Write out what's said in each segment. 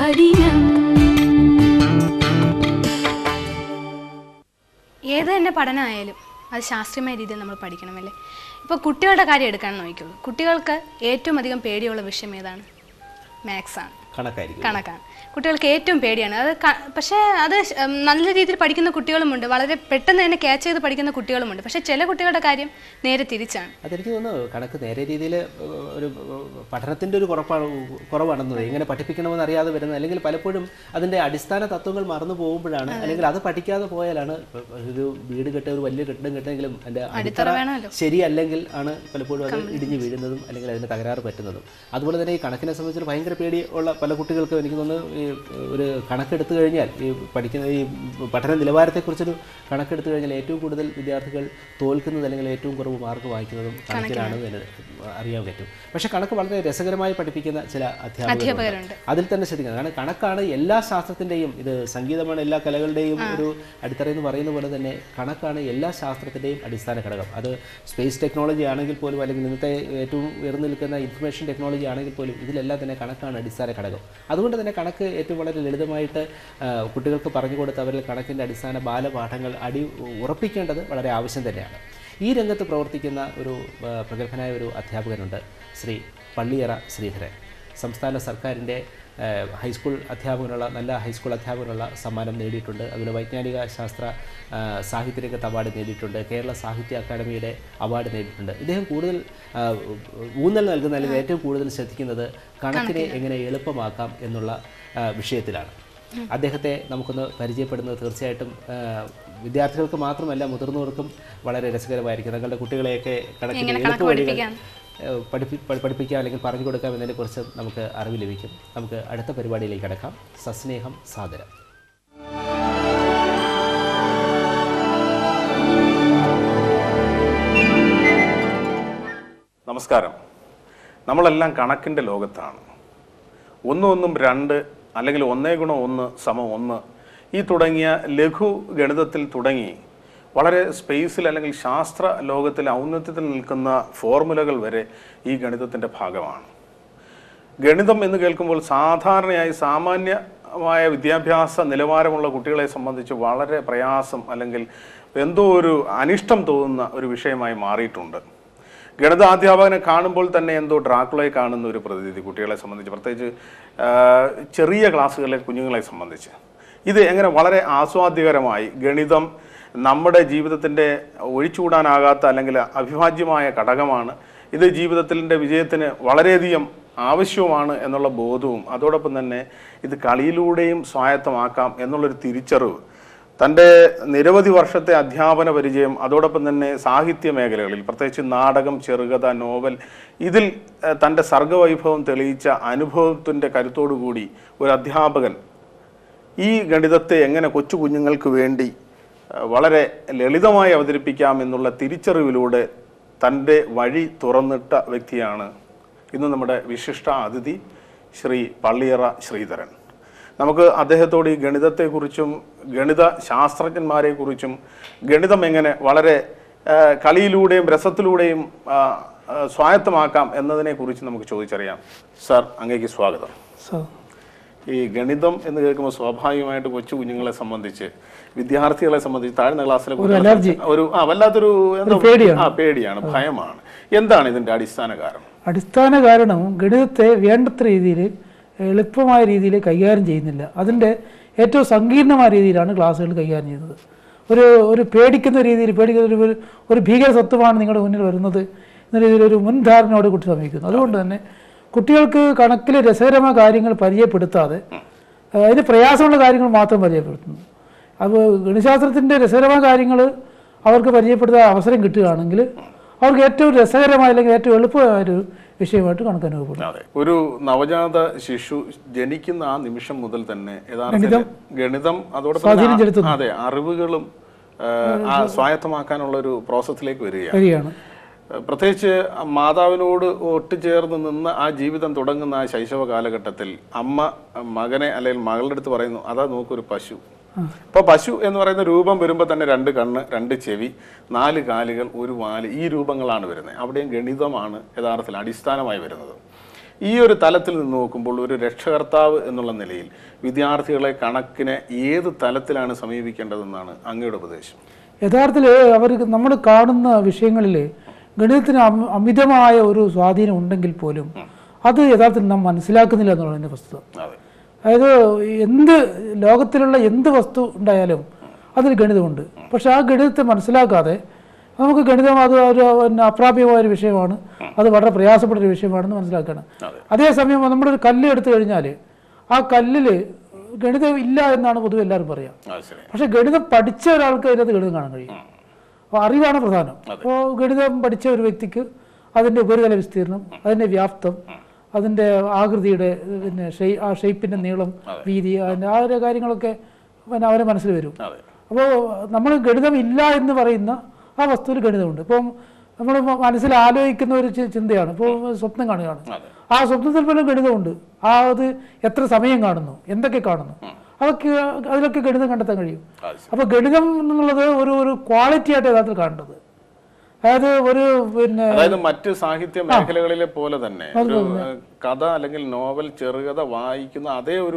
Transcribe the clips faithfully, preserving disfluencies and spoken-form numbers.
കഠിനം. ഏത് തന്നെ പഠനമായാലും അത് ശാസ്ത്രീയമായ രീതിയിൽ നമ്മൾ പഠിക്കണമല്ലേ. ഇപ്പോൾ കുട്ടികളുടെ കാര്യം എടുക്കാൻ നോക്കിയുള്ളൂ. കുട്ടികൾക്ക് ഏറ്റവും അധികം പേടിയുള്ള വിഷയം ഏതാണ്? മാത്സാണ്, കണക്കാണ്. കുട്ടികൾക്ക് ഏറ്റവും പേടിയാണ് അത്. പക്ഷേ അത് നല്ല രീതിയിൽ പഠിക്കുന്ന കുട്ടികളുമുണ്ട്, വളരെ പെട്ടെന്ന് തന്നെ ക്യാച്ച് ചെയ്ത് പഠിക്കുന്ന കുട്ടികളുമുണ്ട്. പക്ഷേ ചില കുട്ടികളുടെ കാര്യം നേരെ തിരിച്ചാണ്. അതെനിക്ക് തോന്നുന്നു കണക്ക് നേരെ രീതിയിൽ ഒരു പഠനത്തിൻ്റെ ഒരു കുറപ്പാണ് കുറവാണെന്നത്. എങ്ങനെ പഠിപ്പിക്കണമെന്ന് അറിയാതെ വരുന്നത്, അല്ലെങ്കിൽ പലപ്പോഴും അതിൻ്റെ അടിസ്ഥാന തത്വങ്ങൾ മറന്നു പോകുമ്പോഴാണ്, അല്ലെങ്കിൽ അത് പഠിക്കാതെ പോയാലാണ്. ഒരു വീട് കെട്ട ഒരു വലിയ കെട്ടിടം കെട്ടെങ്കിലും അതിൻ്റെ അടിത്തറ ശരിയല്ലെങ്കിൽ ആണ് പലപ്പോഴും അത് ഇടിഞ്ഞു വീഴുന്നതും അല്ലെങ്കിൽ അതിന് തകരാറ് പറ്റുന്നതും. അതുപോലെ തന്നെ ഈ കണക്കിനെ സംബന്ധിച്ച് ഭയങ്കര പേടി ഉള്ള പല കുട്ടികൾക്കും എനിക്ക് തോന്നുന്നു ഈ ഒരു കണക്കെടുത്തു കഴിഞ്ഞാൽ, ഈ പഠിക്കുന്ന ഈ പഠന നിലവാരത്തെക്കുറിച്ചൊരു കണക്കെടുത്തു കഴിഞ്ഞാൽ ഏറ്റവും കൂടുതൽ വിദ്യാർത്ഥികൾ തോൽക്കുന്നത് അല്ലെങ്കിൽ ഏറ്റവും കുറവ് മാർക്ക് വാങ്ങിക്കുന്നതും കണക്കിലാണ് എന്ന് അറിയാൻ പറ്റും. പക്ഷേ കണക്ക് വളരെ രസകരമായി പഠിപ്പിക്കുന്ന ചില അധ്യാപകരുണ്ട്. അതിൽ തന്നെ ശ്രദ്ധിക്കണം. കാരണം കണക്കാണ് എല്ലാ ശാസ്ത്രത്തിൻ്റെയും, ഇത് സംഗീതമാണ് എല്ലാ കലകളുടെയും ഒരു അടിത്തറ എന്ന് പറയുന്ന പോലെ തന്നെ കണക്കാണ് എല്ലാ ശാസ്ത്രത്തിൻ്റെയും അടിസ്ഥാന ഘടകം. അത് സ്പേസ് ടെക്നോളജി ആണെങ്കിൽ പോലും, അല്ലെങ്കിൽ ഇന്നത്തെ ഏറ്റവും ഉയർന്നു നിൽക്കുന്ന ഇൻഫർമേഷൻ ടെക്നോളജി ആണെങ്കിൽ പോലും, ഇതിലെല്ലാം തന്നെ കണക്കാണ് അടിസ്ഥാന ഘടകം. അതുകൊണ്ട് തന്നെ കണക്ക് ഏറ്റവും വളരെ ലളിതമായിട്ട് കുട്ടികൾക്ക് പറഞ്ഞു കൊടുത്ത് അവരിൽ കണക്കിൻ്റെ അടിസ്ഥാന ബാലപാഠങ്ങൾ അടി ഉറപ്പിക്കേണ്ടത് വളരെ ആവശ്യം തന്നെയാണ്. ഈ രംഗത്ത് പ്രവർത്തിക്കുന്ന ഒരു പ്രഗത്ഭനായ ഒരു അധ്യാപകനുണ്ട്, ശ്രീ പള്ളിയറ ശ്രീധരൻ. സംസ്ഥാന സർക്കാരിൻ്റെ ഹൈസ്കൂൾ അധ്യാപകനുള്ള നല്ല ഹൈസ്കൂൾ അധ്യാപകനുള്ള സമ്മാനം നേടിയിട്ടുണ്ട്. അതുപോലെ വൈജ്ഞാനിക ശാസ്ത്ര സാഹിത്യരംഗത്ത് അവാർഡ് നേടിയിട്ടുണ്ട്. കേരള സാഹിത്യ അക്കാദമിയുടെ അവാർഡ് നേടിയിട്ടുണ്ട്. ഇദ്ദേഹം കൂടുതൽ ഊന്നൽ നൽകുന്ന, അല്ലെങ്കിൽ ഏറ്റവും കൂടുതൽ ശ്രദ്ധിക്കുന്നത് കണക്കിനെ എങ്ങനെ എളുപ്പമാക്കാം എന്നുള്ള വിഷയത്തിലാണ്. അദ്ദേഹത്തെ നമുക്കൊന്ന് പരിചയപ്പെടുന്നത് തീർച്ചയായിട്ടും വിദ്യാർത്ഥികൾക്ക് മാത്രമല്ല മുതിർന്നവർക്കും വളരെ രസകരമായിരിക്കും. തങ്ങളുടെ കുട്ടികളെയൊക്കെ കണക്കിന് എളുപ്പ വഴികൾ പഠിപ്പി പഠിപ്പിക്കാം അല്ലെങ്കിൽ പറഞ്ഞു കൊടുക്കാം എന്നതിനെക്കുറിച്ച് നമുക്ക് അറിവ് ലഭിക്കും. നമുക്ക് അടുത്ത പരിപാടിയിലേക്ക് കടക്കാം. സസ്നേഹം സാദരം. നമസ്കാരം. നമ്മളെല്ലാം കണക്കിൻ്റെ ലോകത്താണ്. ഒന്നൊന്നും രണ്ട്, അല്ലെങ്കിൽ ഒന്നേ ഗുണം ഒന്ന് സമം ഒന്ന്, ഈ തുടങ്ങിയ ലഘു ഗണിതത്തിൽ തുടങ്ങി വളരെ സ്പേസിൽ അല്ലെങ്കിൽ ശാസ്ത്ര ലോകത്തിൽ ഔന്നത്യത്തിൽ നിൽക്കുന്ന ഫോർമുലകൾ വരെ ഈ ഗണിതത്തിൻ്റെ ഭാഗമാണ്. ഗണിതം എന്ന് കേൾക്കുമ്പോൾ സാധാരണയായി സാമാന്യമായ വിദ്യാഭ്യാസ നിലവാരമുള്ള കുട്ടികളെ സംബന്ധിച്ച് വളരെ പ്രയാസം അല്ലെങ്കിൽ എന്തോ ഒരു അനിഷ്ടം തോന്നുന്ന ഒരു വിഷയമായി മാറിയിട്ടുണ്ട്. ഗണിതാധ്യാപകനെ കാണുമ്പോൾ തന്നെ എന്തോ ഡ്രാക്കുളയെ കാണുന്ന ഒരു പ്രതീതി കുട്ടികളെ സംബന്ധിച്ച്, പ്രത്യേകിച്ച് ചെറിയ ക്ലാസ്സുകളിലെ കുഞ്ഞുങ്ങളെ സംബന്ധിച്ച്. ഇത് എങ്ങനെ വളരെ ആസ്വാദ്യകരമായി ഗണിതം നമ്മുടെ ജീവിതത്തിൻ്റെ ഒഴിച്ചുകൂടാനാകാത്ത അല്ലെങ്കിൽ അവിഭാജ്യമായ ഘടകമാണ്, ഇത് ജീവിതത്തിൻ്റെ വിജയത്തിന് വളരെയധികം ആവശ്യവുമാണ് എന്നുള്ള ബോധവും, അതോടൊപ്പം തന്നെ ഇത് കളിയിലൂടെയും സ്വായത്തമാക്കാം എന്നുള്ളൊരു തിരിച്ചറിവ്, തൻ്റെ നിരവധി വർഷത്തെ അധ്യാപന പരിചയം, അതോടൊപ്പം തന്നെ സാഹിത്യ മേഖലകളിൽ പ്രത്യേകിച്ച് നാടകം, ചെറുകഥ, നോവൽ, ഇതിൽ തൻ്റെ സർഗവൈഭവം തെളിയിച്ച അനുഭവത്തിൻ്റെ കരുത്തോടുകൂടി ഒരു അധ്യാപകൻ ഈ ഗണിതത്തെ എങ്ങനെ കൊച്ചു കുഞ്ഞുങ്ങൾക്ക് വേണ്ടി വളരെ ലളിതമായി അവതരിപ്പിക്കാം എന്നുള്ള തിരിച്ചറിവിലൂടെ തൻ്റെ വഴി തുറന്നിട്ട വ്യക്തിയാണ് ഇന്ന് നമ്മുടെ വിശിഷ്ട അതിഥി ശ്രീ പള്ളിയറ ശ്രീധരൻ. നമുക്ക് അദ്ദേഹത്തോട് ഈ ഗണിതത്തെക്കുറിച്ചും ഗണിത ശാസ്ത്രജ്ഞന്മാരെക്കുറിച്ചും ഗണിതം എങ്ങനെ വളരെ കളിയിലൂടെയും രസത്തിലൂടെയും സ്വായത്തമാക്കാം എന്നതിനെക്കുറിച്ച് നമുക്ക് ചോദിച്ചറിയാം. സാർ, അങ്ങേക്ക് സ്വാഗതം. ഈ ഗണിതം എന്ന് കേൾക്കുമ്പോൾ സ്വാഭാവികമായിട്ട് കൊച്ചു കുഞ്ഞുങ്ങളെ സംബന്ധിച്ച്, വിദ്യാർത്ഥികളെ സംബന്ധിച്ച്, താഴ്ന്ന ക്ലാസ്സിലെ ഒരു ആ വല്ലാത്തൊരു ആ പേടിയാണ്, ഭയമാണ്. എന്താണ് ഇതിൻ്റെ അടിസ്ഥാന കാരണം? അടിസ്ഥാന കാരണം ഗണിതത്തെ വേണ്ടത്ര രീതിയിൽ എളുപ്പമായ രീതിയിൽ കൈകാര്യം ചെയ്യുന്നില്ല. അതിൻ്റെ ഏറ്റവും സങ്കീർണമായ രീതിയിലാണ് ക്ലാസ്സുകൾ കൈകാര്യം ചെയ്യുന്നത്. ഒരു ഒരു പേടിക്കുന്ന രീതിയിൽ, പേടിക്കുന്ന ഒരു ഒരു ഭീകര സത്വമാണ് നിങ്ങളുടെ മുന്നിൽ വരുന്നത് എന്ന രീതിയിൽ ഒരു മുൻധാരണയോട് കുട്ടി സമീപിക്കുന്നു. അതുകൊണ്ട് തന്നെ കുട്ടികൾക്ക് കണക്കിലെ രസകരമായ കാര്യങ്ങൾ പരിചയപ്പെടുത്താതെ അതിന് പ്രയാസമുള്ള കാര്യങ്ങൾ മാത്രം പരിചയപ്പെടുത്തുന്നു. അപ്പോൾ ഗണിതശാസ്ത്രത്തിൻ്റെ രസകരമായ കാര്യങ്ങൾ അവർക്ക് പരിചയപ്പെടുത്താൻ അവസരം കിട്ടുകയാണെങ്കിൽ അവർക്ക് ഏറ്റവും രസകരമായ അല്ലെങ്കിൽ ഏറ്റവും എളുപ്പമായൊരു വിഷയമായിട്ട് കണക്ക് അനുഭവപ്പെടും. ഒരു നവജാത ശിശു ജനിക്കുന്ന ആ നിമിഷം മുതൽ തന്നെ യഥാർത്ഥ ഗണിതം അതോടൊപ്പം അതെ അറിവുകളും സ്വായത്തമാക്കാനുള്ള ഒരു പ്രോസസ്സിലേക്ക് വരികയാണ്. പ്രത്യേകിച്ച് മാതാവിനോട് ഒട്ടുചേർന്ന് നിന്ന് ആ ജീവിതം തുടങ്ങുന്ന ആ ശൈശവ കാലഘട്ടത്തിൽ അമ്മ മകനെ അല്ലെങ്കിൽ മകളുടെ അടുത്ത് പറയുന്നു, അതാ നോക്കൊരു പശു. അപ്പോൾ പശു എന്ന് പറയുന്ന രൂപം വരുമ്പോൾ തന്നെ രണ്ട് കണ്ണ്, രണ്ട് ചെവി, നാല് കാലുകൾ, ഒരു വാല്, ഈ രൂപങ്ങളാണ് വരുന്നത്. അവിടെയും ഗണിതമാണ് യഥാർത്ഥത്തിൽ അടിസ്ഥാനമായി വരുന്നത്. ഈ ഒരു തലത്തിൽ നിന്ന് നോക്കുമ്പോൾ ഒരു രക്ഷകർത്താവ് എന്നുള്ള നിലയിൽ വിദ്യാർത്ഥികളെ കണക്കിനെ ഏത് തലത്തിലാണ് സമീപിക്കേണ്ടതെന്നാണ് അങ്ങയുടെ ഉപദേശം? യഥാർത്ഥത്തിൽ അവർ നമ്മൾ കാണുന്ന വിഷയങ്ങളിൽ ഗണിതത്തിന് അമിതമായ ഒരു സ്വാധീനം ഉണ്ടെങ്കിൽ പോലും അത് യഥാർത്ഥത്തിൽ നാം മനസ്സിലാക്കുന്നില്ല എന്നുള്ളതിൻ്റെ വസ്തുത. അതായത് എന്ത് ലോകത്തിലുള്ള എന്ത് വസ്തു ഉണ്ടായാലും അതിൽ ഗണിതമുണ്ട്. പക്ഷെ ആ ഗണിതത്തെ മനസ്സിലാക്കാതെ നമുക്ക് ഗണിതം അത് ഒരു പിന്നെ അപ്രാപ്യമായൊരു വിഷയമാണ്, അത് വളരെ പ്രയാസപ്പെട്ടൊരു വിഷയമാണെന്ന് മനസ്സിലാക്കണം. അതേസമയം നമ്മളൊരു കല്ല് എടുത്തു കഴിഞ്ഞാൽ ആ കല്ലിൽ ഗണിതം ഇല്ല എന്നാണ് പൊതുവെ എല്ലാവരും പറയാം. പക്ഷെ ഗണിതം പഠിച്ച ഒരാൾക്ക് അതിനകത്ത് ഗണിതം കാണാൻ കഴിയും. അപ്പോൾ അറിവാണ് പ്രധാനം. അപ്പോൾ ഗണിതം പഠിച്ച ഒരു വ്യക്തിക്ക് അതിൻ്റെ ഉപരിതല വിസ്തീർണം, അതിൻ്റെ വ്യാപ്തം, അതിൻ്റെ ആകൃതിയുടെ പിന്നെ ഷെയ് ആ ഷെയ്പ്പിൻ്റെ നീളം, വീതി, അതിൻ്റെ ആ ഒരു കാര്യങ്ങളൊക്കെ പിന്നെ അവരെ മനസ്സിൽ വരും. അപ്പോൾ നമ്മൾ ഗണിതം ഇല്ല എന്ന് പറയുന്ന ആ വസ്തുവിൽ ഗണിതമുണ്ട്. ഇപ്പം നമ്മൾ മനസ്സിൽ ആലോചിക്കുന്ന ഒരു ചിന്തയാണ്, ഇപ്പോൾ സ്വപ്നം കാണുകയാണ്, ആ സ്വപ്നത്തിൽ പോലും ഗണിതമുണ്ട്. ആ അത് എത്ര സമയം കാണുന്നു, എന്തൊക്കെ കാണുന്നു, അതൊക്കെ അതിലൊക്കെ ഗണിതം കണ്ടെത്താൻ കഴിയും. അപ്പോൾ ഗണിതം എന്നുള്ളത് ഒരു ഒരു ക്വാളിറ്റി ആയിട്ട് യഥാർത്ഥത്തിൽ കാണേണ്ടത്. അതായത് ഒരു പിന്നെ അതായത് മറ്റ് സാഹിത്യ മേഖലകളിലെ പോലെ തന്നെ ഒരു കഥ അല്ലെങ്കിൽ നോവൽ ചെറുകഥ വായിക്കുന്ന അതേ ഒരു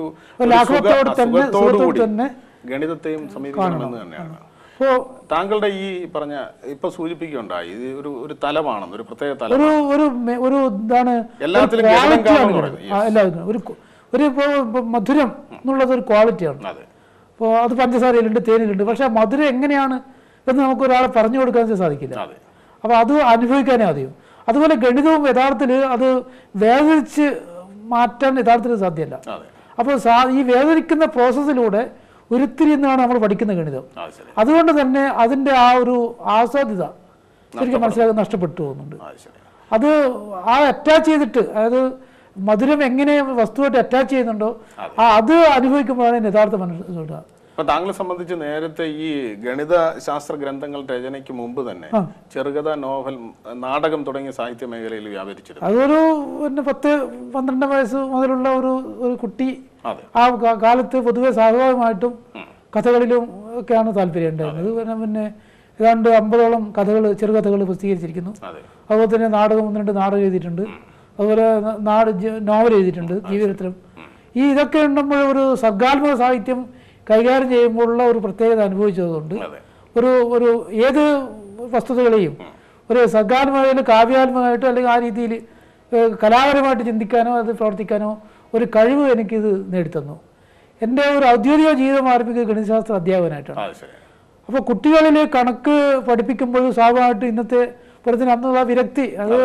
തന്നെ ഗണിതത്തെയും സമീപിക്കണമെന്ന് തന്നെയാണ്. താങ്കളുടെ ഈ പറഞ്ഞ ഇപ്പൊ സൂചിപ്പിക്കുകയുണ്ടായി ഇത് ഒരു ഒരു തലമാണെന്ന്, ഒരു പ്രത്യേക തലം, ഒരു ഇതാണ് എല്ലാത്തിലും ഒരു ഒരു മധുരം എന്നുള്ളത് ഒരു ക്വാളിറ്റിയാണ്. അപ്പോൾ അത് പഞ്ചസാരയിലുണ്ട്, തേനിലുണ്ട്. പക്ഷെ മധുരം എങ്ങനെയാണ് എന്ന് നമുക്ക് ഒരാളെ പറഞ്ഞു കൊടുക്കാൻ സാധിക്കില്ല. അപ്പോൾ അത് അനുഭവിക്കാനേ അറിയൂ. അതുപോലെ ഗണിതവും യഥാർത്ഥത്തിൽ അത് വേദനിച്ച് മാറ്റാൻ യഥാർത്ഥത്തിൽ സാധ്യമല്ല. അപ്പോൾ ഈ വേദനിക്കുന്ന പ്രോസസ്സിലൂടെ ഉരുത്തിരി എന്നാണ് നമ്മൾ പഠിക്കുന്ന ഗണിതം. അതുകൊണ്ട് തന്നെ അതിൻ്റെ ആ ഒരു ആസ്വാദ്യത ശരിക്കും മനസ്സിലാക്കാൻ നഷ്ടപ്പെട്ടു പോകുന്നുണ്ട്. അത് ആ അറ്റാച്ച് ചെയ്തിട്ട്, അതായത് മധുരം എങ്ങനെ വസ്തുവായിട്ട് അറ്റാച്ച് ചെയ്യുന്നുണ്ടോ ആ അത് അനുഭവിക്കുമ്പോഴാണ് യഥാർത്ഥ മനസ്സിലാക്കുക. അപ്പൊ താങ്കളെ സംബന്ധിച്ച് നേരത്തെ ഈ ഗണിത ശാസ്ത്ര ഗ്രന്ഥങ്ങൾ രചനയ്ക്ക് മുമ്പ് തന്നെ ചെറുകഥ, നോവൽ, നാടകം തുടങ്ങിയ സാഹിത്യ മേഖലയിൽ വ്യാപരിച്ചിരുന്നു. അതൊരു പിന്നെ പത്ത് പന്ത്രണ്ട് വയസ്സ് മുതലുള്ള ഒരു ഒരു കുട്ടി ആ കാലത്ത് പൊതുവെ സ്വാഭാവികമായിട്ടും കഥകളിലും ഒക്കെയാണ് താല്പര്യം ഉണ്ടായിരുന്നത്. പിന്നെ പിന്നെ ഏതാണ്ട് അമ്പതോളം കഥകൾ, ചെറുകഥകൾ പ്രസിദ്ധീകരിച്ചിരിക്കുന്നു. അതുപോലെ തന്നെ നാടകം, ഒന്ന് രണ്ട് നാടകം എഴുതിയിട്ടുണ്ട്. അതുപോലെ നാട് നോവൽ എഴുതിയിട്ടുണ്ട്, ജീവചരിത്രം. ഈ ഇതൊക്കെ ഉണ്ടുമ്പോൾ ഒരു സർഗാത്മക സാഹിത്യം കൈകാര്യം ചെയ്യുമ്പോഴുള്ള ഒരു പ്രത്യേകത അനുഭവിച്ചതുകൊണ്ട് ഒരു ഒരു ഏത് വസ്തുതകളെയും ഒരു സർഗാത്മകമായിട്ട്, കാവ്യാത്മകമായിട്ടോ അല്ലെങ്കിൽ ആ രീതിയിൽ കലാപരമായിട്ട് ചിന്തിക്കാനോ അത് പ്രവർത്തിക്കാനോ ഒരു കഴിവ് എനിക്കിത് നേടിത്തന്നു. എൻ്റെ ഒരു ഔദ്യോഗിക ജീവിതം ആരംഭിക്കുന്നത് ഗണിതശാസ്ത്ര അധ്യാപകനായിട്ടാണ്. അപ്പോൾ കുട്ടികളിൽ കണക്ക് പഠിപ്പിക്കുമ്പോഴും സ്വാഭാവികമായിട്ട് ഇന്നത്തെ പോലെ അന്നുള്ള വിരക്തി അത്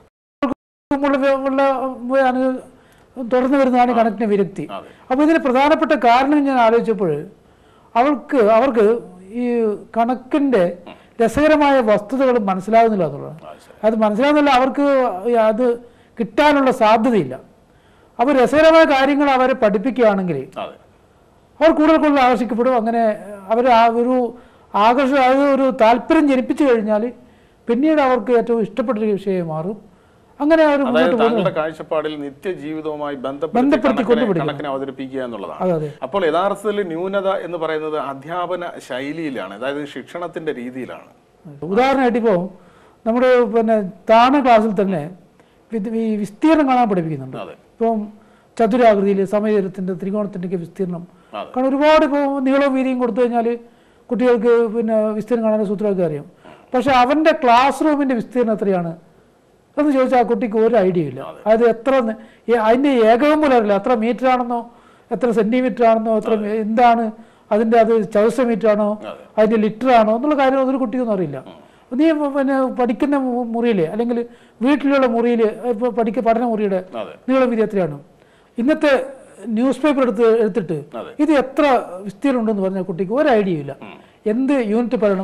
തുടർന്ന് വരുന്നതാണ് കണക്കിന് വിരക്തി. അപ്പോൾ ഇതിന് പ്രധാനപ്പെട്ട കാരണം ഞാൻ ആലോചിച്ചപ്പോൾ അവൾക്ക് അവർക്ക് ഈ കണക്കിൻ്റെ രസകരമായ വസ്തുതകൾ മനസ്സിലാകുന്നില്ല എന്നുള്ളതാണ്. അത് മനസ്സിലാകുന്നില്ല, അവർക്ക് അത് കിട്ടാനുള്ള സാധ്യതയില്ല. അപ്പോൾ രസകരമായ കാര്യങ്ങൾ അവരെ പഠിപ്പിക്കുകയാണെങ്കിൽ അവർ കൂടുതൽ കൂടുതൽ ആകർഷിക്കപ്പെടും. അങ്ങനെ അവർ ആ ഒരു ആകർഷ അത് ഒരു താല്പര്യം ജനിപ്പിച്ചു കഴിഞ്ഞാൽ പിന്നീട് അവർക്ക് ഏറ്റവും ഇഷ്ടപ്പെട്ടൊരു വിഷയം മാറും. അങ്ങനെ അവർ താങ്കളുടെ കാഴ്ചപ്പാടിൽ നിത്യജീവിതവുമായി ബന്ധപ്പെടുത്തി കണക്കിനെ അവതരിപ്പിക്കുക എന്നുള്ളതാണ്. അപ്പോൾ യഥാർത്ഥത്തിൽ ന്യൂനത എന്ന് പറയുന്നത് അധ്യാപന ശൈലിയിലാണ്, അതായത് ശിക്ഷണത്തിന്റെ രീതിയിലാണ്. ഉദാഹരണമായിട്ട് ഇപ്പോൾ നമ്മുടെ പിന്നെ താണ ക്ലാസ്സിൽ തന്നെ ഈ വിസ്തീർണം കാണാൻ പഠിപ്പിക്കുന്നുണ്ട്. ഇപ്പം ചതുരാകൃതിയിൽ സമയത്തിന്റെ ത്രികോണത്തിൻ്റെ ഒക്കെ വിസ്തീർണം കാരണം ഒരുപാട് ഇപ്പോൾ നീളവും വീതിയും കൊടുത്തു കഴിഞ്ഞാൽ കുട്ടികൾക്ക് പിന്നെ വിസ്തീർണം കാണാൻ സൂത്രമൊക്കെ അറിയാം. പക്ഷെ അവൻ്റെ ക്ലാസ് റൂമിൻ്റെ വിസ്തീർണം എത്രയാണ് എന്ന് ചോദിച്ചാൽ ആ കുട്ടിക്ക് ഒരു ഐഡിയ ഇല്ല. അത് എത്ര അതിൻ്റെ ഏകകം പോലും അറിയില്ല. എത്ര മീറ്റർ ആണെന്നോ എത്ര സെൻറ്റിമീറ്റർ ആണെന്നോ എത്ര എന്താണ് അതിൻ്റെ അത് ചതുശ്ര മീറ്റർ ആണോ അതിൻ്റെ ലിറ്റർ ആണോ എന്നുള്ള കാര്യം അതൊരു കുട്ടിക്കൊന്നും അറിയില്ല. നീ പിന്നെ പഠിക്കുന്ന മുറിയിൽ അല്ലെങ്കിൽ വീട്ടിലുള്ള മുറിയിൽ ഇപ്പോൾ പഠിക്ക പഠന മുറിയുടെ നീളം വീതി എത്രയാണ്, ഇന്നത്തെ ന്യൂസ് പേപ്പർ എടുത്ത് എടുത്തിട്ട് ഇത് എത്ര വിസ്തീർണം ഉണ്ടെന്ന് പറഞ്ഞാൽ കുട്ടിക്ക് ഒരു ഐഡിയ ഇല്ല. എന്ത് യൂണിറ്റ് പറയണം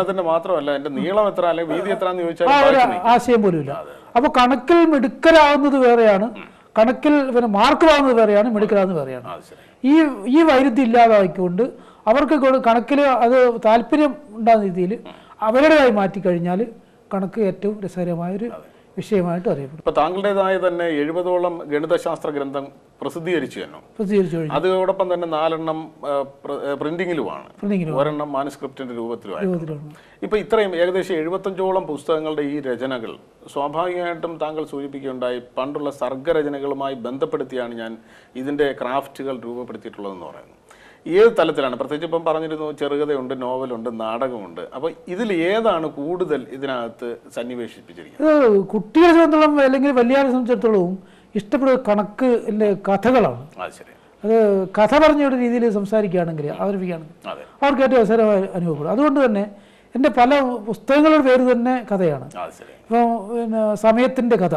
ആശയം പോലും ഇല്ല. അപ്പൊ കണക്കിൽ മിടുക്കലാവുന്നത് വേറെയാണ്, കണക്കിൽ പിന്നെ മാർക്ക് വാങ്ങുന്നത് വേറെയാണ്, മിടുക്കലാവുന്നത് വേറെയാണ്. ഈ ഈ വൈരുദ്ധ്യം ഇല്ലാതാക്കിക്കൊണ്ട് അവർക്ക് കണക്കിൽ അത് താല്പര്യം ഉണ്ടാകുന്ന രീതിയിൽ അവരുടേതായി മാറ്റിക്കഴിഞ്ഞാൽ കണക്ക് ഏറ്റവും രസകരമായൊരു വിഷയമായിട്ട് അറിയപ്പെടും. ഇപ്പൊ താങ്കളുടേതായ തന്നെ എഴുപതോളം ഗണിതശാസ്ത്ര ഗ്രന്ഥം പ്രസിദ്ധീകരിച്ചു തന്നെ പ്രസിദ്ധീകരിച്ചു കഴിഞ്ഞു. അതോടൊപ്പം തന്നെ നാലെണ്ണം പ്രിന്റിങ്ങിലുമാണ്, ഒരെണ്ണം മാനുസ്ക്രിപ്റ്റിന്റെ രൂപത്തിലുമാണ്. ഇപ്പൊ ഇത്രയും ഏകദേശം എഴുപത്തഞ്ചോളം പുസ്തകങ്ങളുടെ ഈ രചനകൾ സ്വാഭാവികമായിട്ടും താങ്കൾ സൂചിപ്പിക്കുകയുണ്ടായി പണ്ടുള്ള സർഗരചനകളുമായി ബന്ധപ്പെടുത്തിയാണ് ഞാൻ ഇതിന്റെ ക്രാഫ്റ്റുകൾ രൂപപ്പെടുത്തിയിട്ടുള്ളതെന്ന് പറയുന്നത്. ഏത് തലത്തിലാണ്? പ്രത്യേകിച്ച് ഇപ്പം പറഞ്ഞിരുന്നു ചെറുകഥയുണ്ട്, നോവലുണ്ട്, നാടകമുണ്ട്. അപ്പൊ ഇതിൽ ഏതാണ് കൂടുതൽ ഇതിനകത്ത് സന്നിവേശിപ്പിച്ചിരിക്കുന്നത്? ഇത് കുട്ടികളെ സംബന്ധിച്ചിടത്തോളം അല്ലെങ്കിൽ വലിയവരെ സംബന്ധിച്ചിടത്തോളം ഇഷ്ടപ്പെടുന്ന കണക്ക് കഥകളാണ്. അത് കഥ പറഞ്ഞ ഒരു രീതിയിൽ സംസാരിക്കുകയാണെങ്കിൽ അവതരിപ്പിക്കുകയാണെങ്കിൽ അവർക്ക് ഏറ്റവും അവസരമായി അനുഭവപ്പെടും. അതുകൊണ്ട് തന്നെ എൻ്റെ പല പുസ്തകങ്ങളുടെ പേര് തന്നെ കഥയാണ്. ഇപ്പോൾ പിന്നെ സമയത്തിൻ്റെ കഥ,